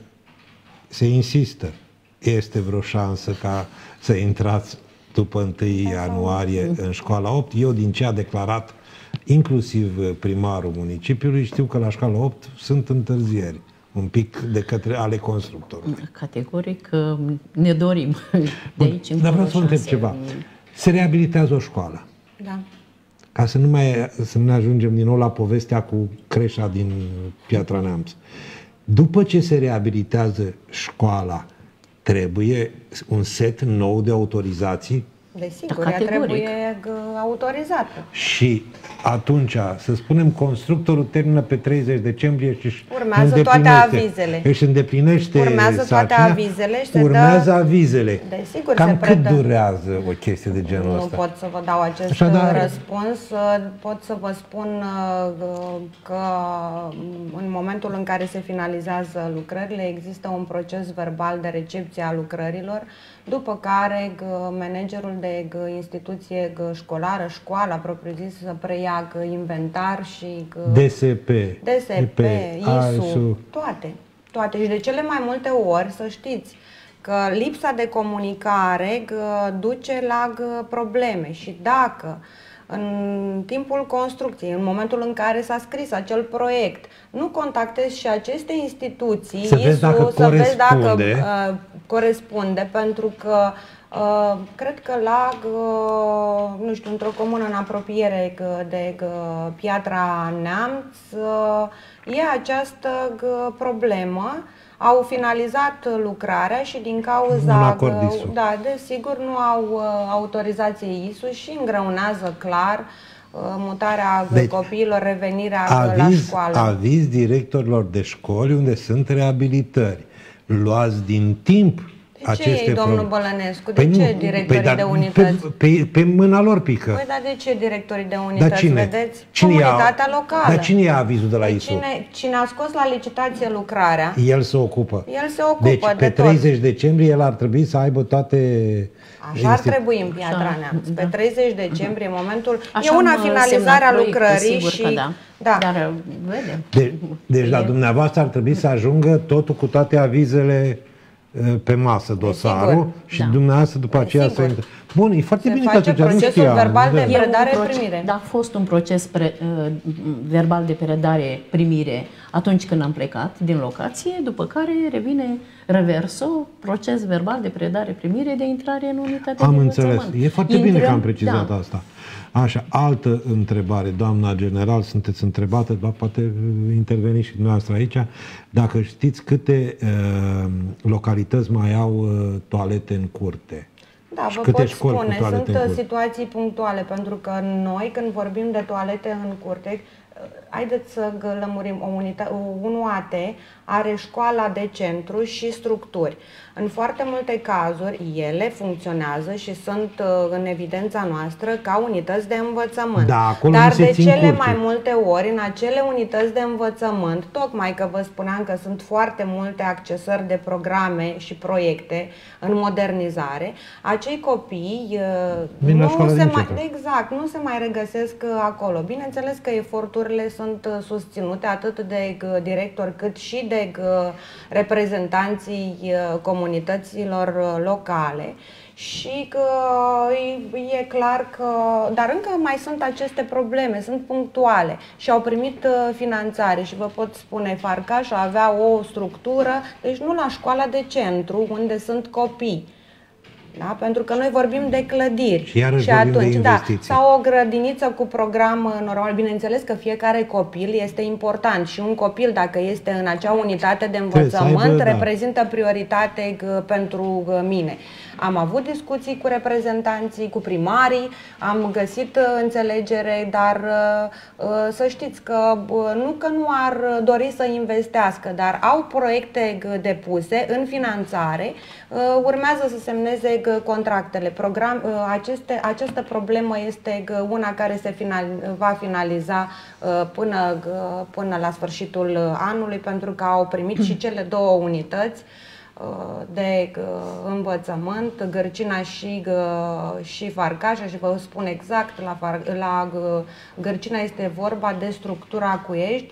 se insistă. Este vreo șansă ca să intrați după întâi ianuarie în școala opt? Eu, din ce a declarat inclusiv primarul municipiului, știu că la școala opt sunt întârzieri un pic de către ale constructorului. Categoric ne dorim de aici încolo. Dar vreau să vă întreb ceva. Se reabilitează o școală. Da. Ca să nu mai să nu ne ajungem din nou la povestea cu creșa din Piatra Neamț. După ce se reabilitează școala, trebuie un set nou de autorizații? Desigur, ea trebuie autorizată. Și atunci, să spunem, constructorul termină pe treizeci decembrie și urmează toate avizele. Își îndeplinește urmează toate avizele și se urmează dă... avizele. Desigur, Cam se cât predă... durează o chestie de genul nu ăsta? Nu pot să vă dau acest Așa, dar... răspuns. Pot să vă spun că în momentul în care se finalizează lucrările, există un proces verbal de recepție a lucrărilor, după care managerul de instituție școlară, școala propriu-zis, să preia inventar și D S P, D S P, I S U, toate, toate. Și de cele mai multe ori, să știți că lipsa de comunicare duce la probleme și dacă în timpul construcției, în momentul în care s-a scris acel proiect, nu contactezi și aceste instituții, să vezi dacă să vezi dacă corespunde. uh, corespunde, pentru că uh, cred că la, uh, nu știu, într-o comună în apropiere de uh, Piatra Neamț uh, e această uh, problemă. Au finalizat lucrarea și din cauza, da, desigur, nu au uh, autorizație I S U și îngreunează clar uh, mutarea deci, copiilor, revenirea aviz, la școală. Aviz directorilor de școli unde sunt reabilitări. Luați din timp de ce aceste ei, domnul Bălănescu? De păi ce nu, directorii păi, de unități? Pe, pe, pe mâna lor pică. Păi, dar de ce directorii de unități? Cine? Vedeți? Cine Comunitatea ia, locală. Dar cine ia avizul de la păi I S U? Cine, cine a scos la licitație lucrarea? El se ocupă. El se ocupă deci, de pe tot. treizeci decembrie el ar trebui să aibă toate... Așa ar trebui în Piatra Neamț. Pe treizeci decembrie, momentul... Așa e una finalizarea lucrării sigur și... Că da. Da. Dar vedem. De, deci la dumneavoastră ar trebui să ajungă totul cu toate avizele pe masă, dosarul, și da. dumneavoastră după aceea să... Bun, e foarte Se bine că face atunci nu procesul știam. verbal de Da. predare-primire. Da, a fost un proces pre, uh, verbal de predare-primire atunci când am plecat din locație, după care revine reverso, proces verbal de predare-primire de intrare în unitatea Am de înțeles. învățământ. E foarte Intrăm, bine că am precizat da. asta. Așa, altă întrebare, doamna general, sunteți întrebată, dar poate interveniți și dumneavoastră aici. Dacă știți câte uh, localități mai au uh, toalete în curte? Da, Și vă câte pot școli cu spune, toalete sunt în curte? situații punctuale, pentru că noi când vorbim de toalete în curte, haideți să lămurim, o unitate, unu A T are școala de centru și structuri. În foarte multe cazuri, ele funcționează și sunt în evidența noastră ca unități de învățământ. Da, acolo Dar nu se de țin cele curte. mai multe ori, în acele unități de învățământ, tocmai că vă spuneam că sunt foarte multe accesări de programe și proiecte în modernizare, acei copii Vin la nu școala se din mai, centru. exact, nu se mai regăsesc acolo. Bineînțeles că eforturile sunt susținute atât de directori cât și de reprezentanții comunităților locale și că e clar că, dar încă mai sunt aceste probleme, sunt punctuale și au primit finanțare și vă pot spune, Farcaș avea o structură, deci nu la școala de centru unde sunt copii. Da? Pentru că noi vorbim de clădiri și, iarăși și vorbim atunci, de da, investiții. sau o grădiniță cu program normal. Bineînțeles că fiecare copil este important și un copil, dacă este în acea unitate de învățământ, aibă, da. reprezintă prioritate pentru mine. Am avut discuții cu reprezentanții, cu primarii, am găsit înțelegere, dar să știți că nu că nu ar dori să investească, dar au proiecte depuse în finanțare, urmează să semneze contractele. Program, aceste, această problemă este una care se final, va finaliza până, până la sfârșitul anului, pentru că au primit și cele două unități de învățământ, Gărcina și, și Farcașa, și vă spun exact, la, la Gărcina este vorba de structura Cuiești.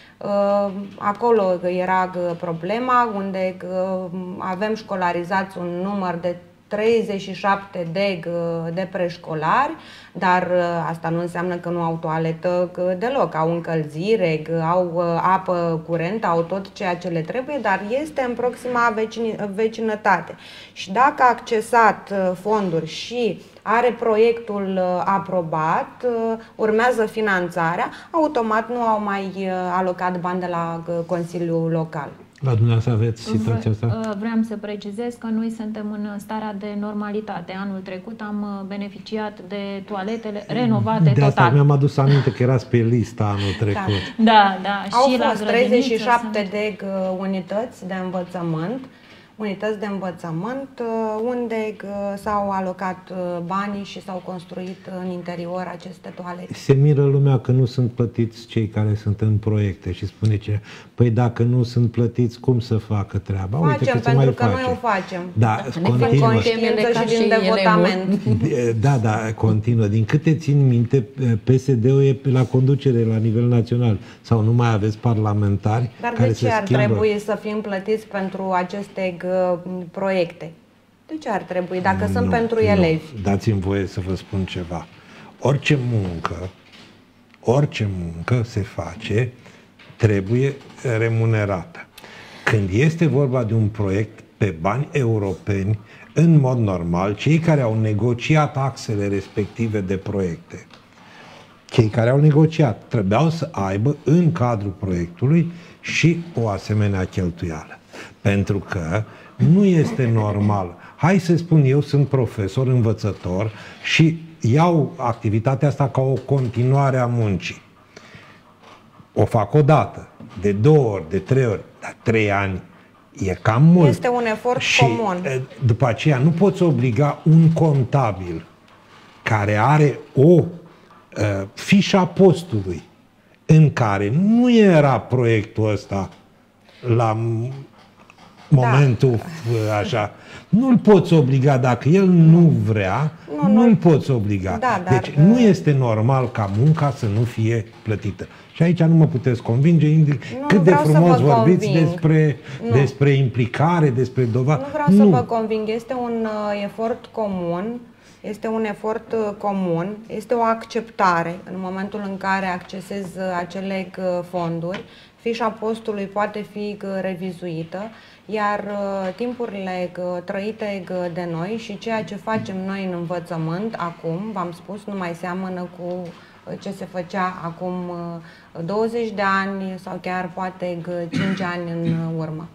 Acolo era problema, unde avem școlarizați un număr de treizeci și șapte de, de preșcolari, dar asta nu înseamnă că nu au toaletă deloc, au încălzire, au apă curentă, au tot ceea ce le trebuie, dar este în proxima vecinătate. Și dacă a accesat fonduri și are proiectul aprobat, urmează finanțarea, automat nu au mai alocat bani de la Consiliul Local. La dumneavoastră aveți situația asta? Vreau să precizez că noi suntem în starea de normalitate. Anul trecut am beneficiat de toaletele renovate de total. De asta mi-am adus aminte că erați pe lista anul trecut. Da, da. da. Au și fost la treizeci și șapte sunt... de unități de învățământ, unități de învățământ unde s-au alocat banii și s-au construit în interior aceste toalete. Se miră lumea că nu sunt plătiți cei care sunt în proiecte și spune ce, păi dacă nu sunt plătiți, cum să facă treaba? Facem, Uite că pentru se mai că face. noi o facem. Da, Din continuă. conștiință și din devotament. Da, da, continuă. Din câte țin minte, P S D-ul e la conducere la nivel național. Sau nu mai aveți parlamentari Dar care de se ce ar schimbă? trebui să fim plătiți pentru aceste proiecte? De ce ar trebui, dacă nu, sunt pentru nu. elevi? Dați-mi voie să vă spun ceva. Orice muncă, orice muncă se face, trebuie remunerată. Când este vorba de un proiect pe bani europeni, în mod normal, cei care au negociat axele respective de proiecte, cei care au negociat, trebuiau să aibă în cadrul proiectului și o asemenea cheltuială. Pentru că nu este normal. Hai să spun, eu sunt profesor, învățător și iau activitatea asta ca o continuare a muncii. O fac o dată, de două ori, de trei ori, dar trei ani e cam mult. Este un efort și comun. După aceea nu poți obliga un contabil care are o uh, fișa postului în care nu era proiectul ăsta la momentul da. așa. Nu-l poți obliga, dacă el nu vrea, nu, nu-l nu. poți obliga. Da, dar, deci nu este normal ca munca să nu fie plătită. Și aici nu mă puteți convinge, nu, cât de frumos vorbiți despre, despre implicare, despre dovadă. Nu vreau nu. să vă conving, este un uh, efort comun. Este un efort comun, este o acceptare în momentul în care accesezi acele fonduri. Fișa postului poate fi revizuită, iar timpurile trăite de noi și ceea ce facem noi în învățământ acum, v-am spus, nu mai seamănă cu ce se făcea acum douăzeci de ani sau chiar poate cinci ani în urmă.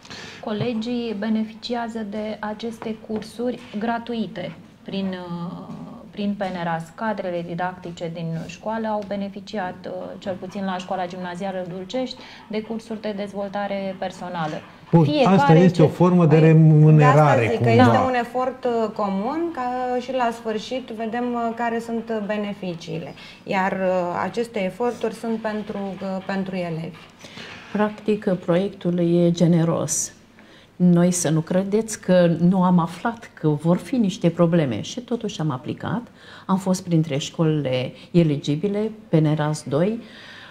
Colegii beneficiază de aceste cursuri gratuite prin, prin Peneras. Cadrele didactice din școală au beneficiat, cel puțin la școala gimnazială Dulcești, de cursuri de dezvoltare personală. Bun, asta este ce... o formă de remunerare. De asta zic, că este un efort comun, ca și la sfârșit vedem care sunt beneficiile. Iar aceste eforturi sunt pentru, pentru elevi. Practic, proiectul e generos. Noi să nu credeți că nu am aflat că vor fi niște probleme și totuși am aplicat. Am fost printre școlile eligibile, Peneras doi.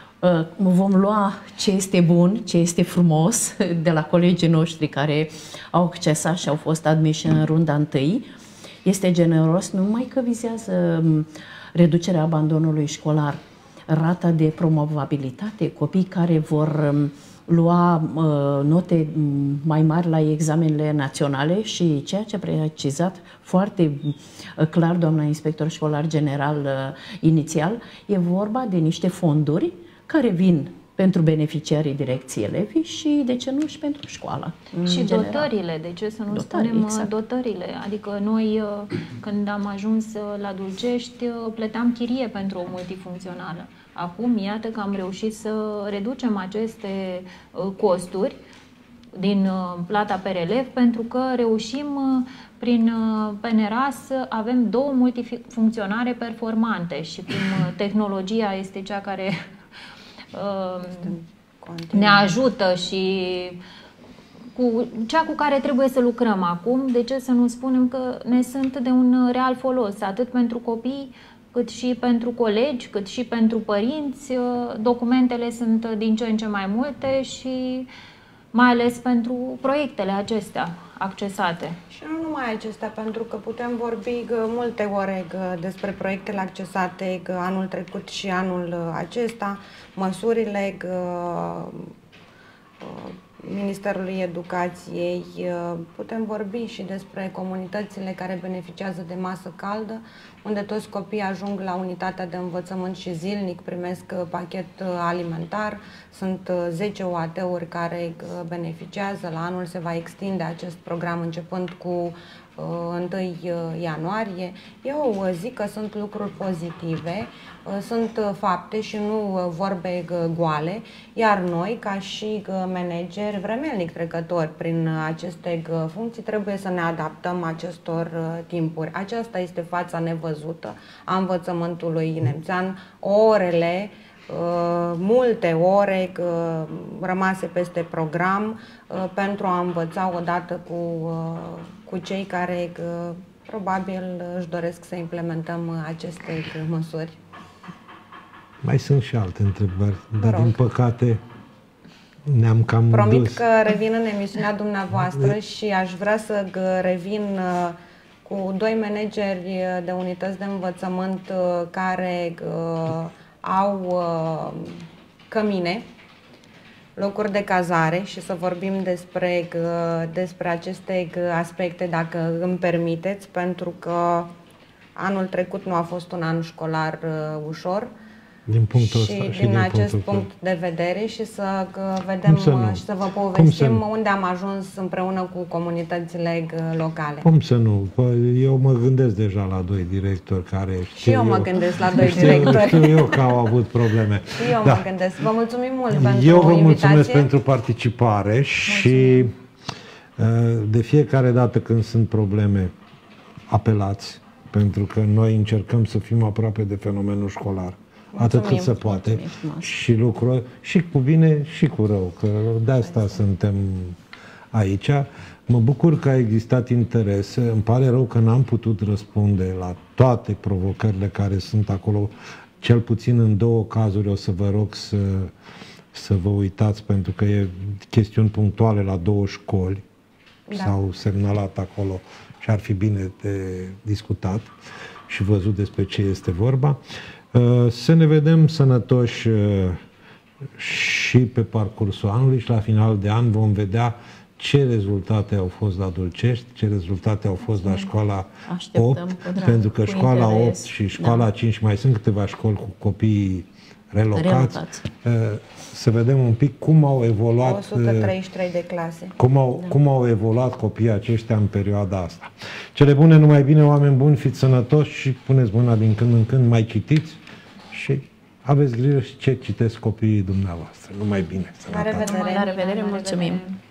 Vom lua ce este bun, ce este frumos de la colegii noștri care au accesat și au fost admiși în runda întâi. Este generos, numai că vizează reducerea abandonului școlar, rata de promovabilitate, copii care vor lua uh, note mai mari la examenele naționale și ceea ce a precizat foarte uh, clar doamna inspector școlar general uh, inițial, e vorba de niște fonduri care vin pentru beneficiarii direcției elevii și, de ce nu, și pentru școală. Și general. Dotările, de ce să nu Dotări, spunem exact. dotările? Adică noi, când am ajuns la Dulcești, plăteam chirie pentru o multifuncțională. Acum, iată că am reușit să reducem aceste costuri din plata per elev, pentru că reușim prin Peneras să avem două multifuncționare performante și cum tehnologia este cea care ne ajută și cu cea cu care trebuie să lucrăm acum, de ce să nu spunem că ne sunt de un real folos, atât pentru copii, cât și pentru colegi, cât și pentru părinți. Documentele sunt din ce în ce mai multe și mai ales pentru proiectele acestea accesate. Și nu numai acestea, pentru că putem vorbi multe ore despre proiectele accesate anul trecut și anul acesta, măsurile Ministerului Educației, putem vorbi și despre comunitățile care beneficiază de masă caldă, unde toți copiii ajung la unitatea de învățământ și zilnic primesc pachet alimentar. Sunt zece O A T-uri care beneficiază. La anul se va extinde acest program începând cu întâi ianuarie. Eu zic că sunt lucruri pozitive, sunt fapte și nu vorbe goale, iar noi, ca și manageri vremelnic trecători prin aceste funcții, trebuie să ne adaptăm acestor timpuri. Aceasta este fața nevăzută a învățământului nemțean, orele, multe ore rămase peste program pentru a învăța odată cu, cu cei care probabil își doresc să implementăm aceste măsuri. Mai sunt și alte întrebări, dar din păcate ne-am cam Promit dus. că revin în emisiunea dumneavoastră și aș vrea să revin cu doi manageri de unități de învățământ care au cămine, locuri de cazare și să vorbim despre, despre aceste aspecte, dacă îmi permiteți, pentru că anul trecut nu a fost un an școlar ușor. Din punctul și, ăsta, din și din acest punct de vedere și să vedem să și să vă povestim unde am ajuns împreună cu comunitățile locale. Cum să nu? Eu mă gândesc deja la doi directori care Și eu, eu mă gândesc la doi știu, directori. Știu eu că au avut probleme. Și eu da. mă gândesc. Vă mulțumim mult pentru Eu vă invitație. mulțumesc pentru participare. Mulțumim. Și de fiecare dată când sunt probleme, apelați, pentru că noi încercăm să fim aproape de fenomenul școlar. Mulțumim. Atât cât se poate. Mulțumim. Și lucruri, și cu bine și cu rău, că de asta suntem aici. Mă bucur că a existat interes. Îmi pare rău că n-am putut răspunde la toate provocările care sunt acolo. Cel puțin în două cazuri o să vă rog să, să vă uitați, pentru că e chestiuni punctuale la două școli. Da. S-au semnalat acolo și ar fi bine de discutat și văzut despre ce este vorba. Să ne vedem sănătoși și pe parcursul anului și la final de an vom vedea ce rezultate au fost la Dulcești, ce rezultate au fost la școala Așteptăm opt, drag, pentru că școala interes, opt și școala da. cinci, mai sunt câteva școli cu copii relocați. relocați. Să vedem un pic cum au evoluat o sută treizeci și trei de clase. Cum au, da. cum au evoluat copiii aceștia în perioada asta. Cele bune, numai bine, oameni buni, fiți sănătoși și puneți mâna din când în când, mai citiți și aveți grijă și ce citesc copiii dumneavoastră. Numai bine. La revedere. La revedere, mulțumim.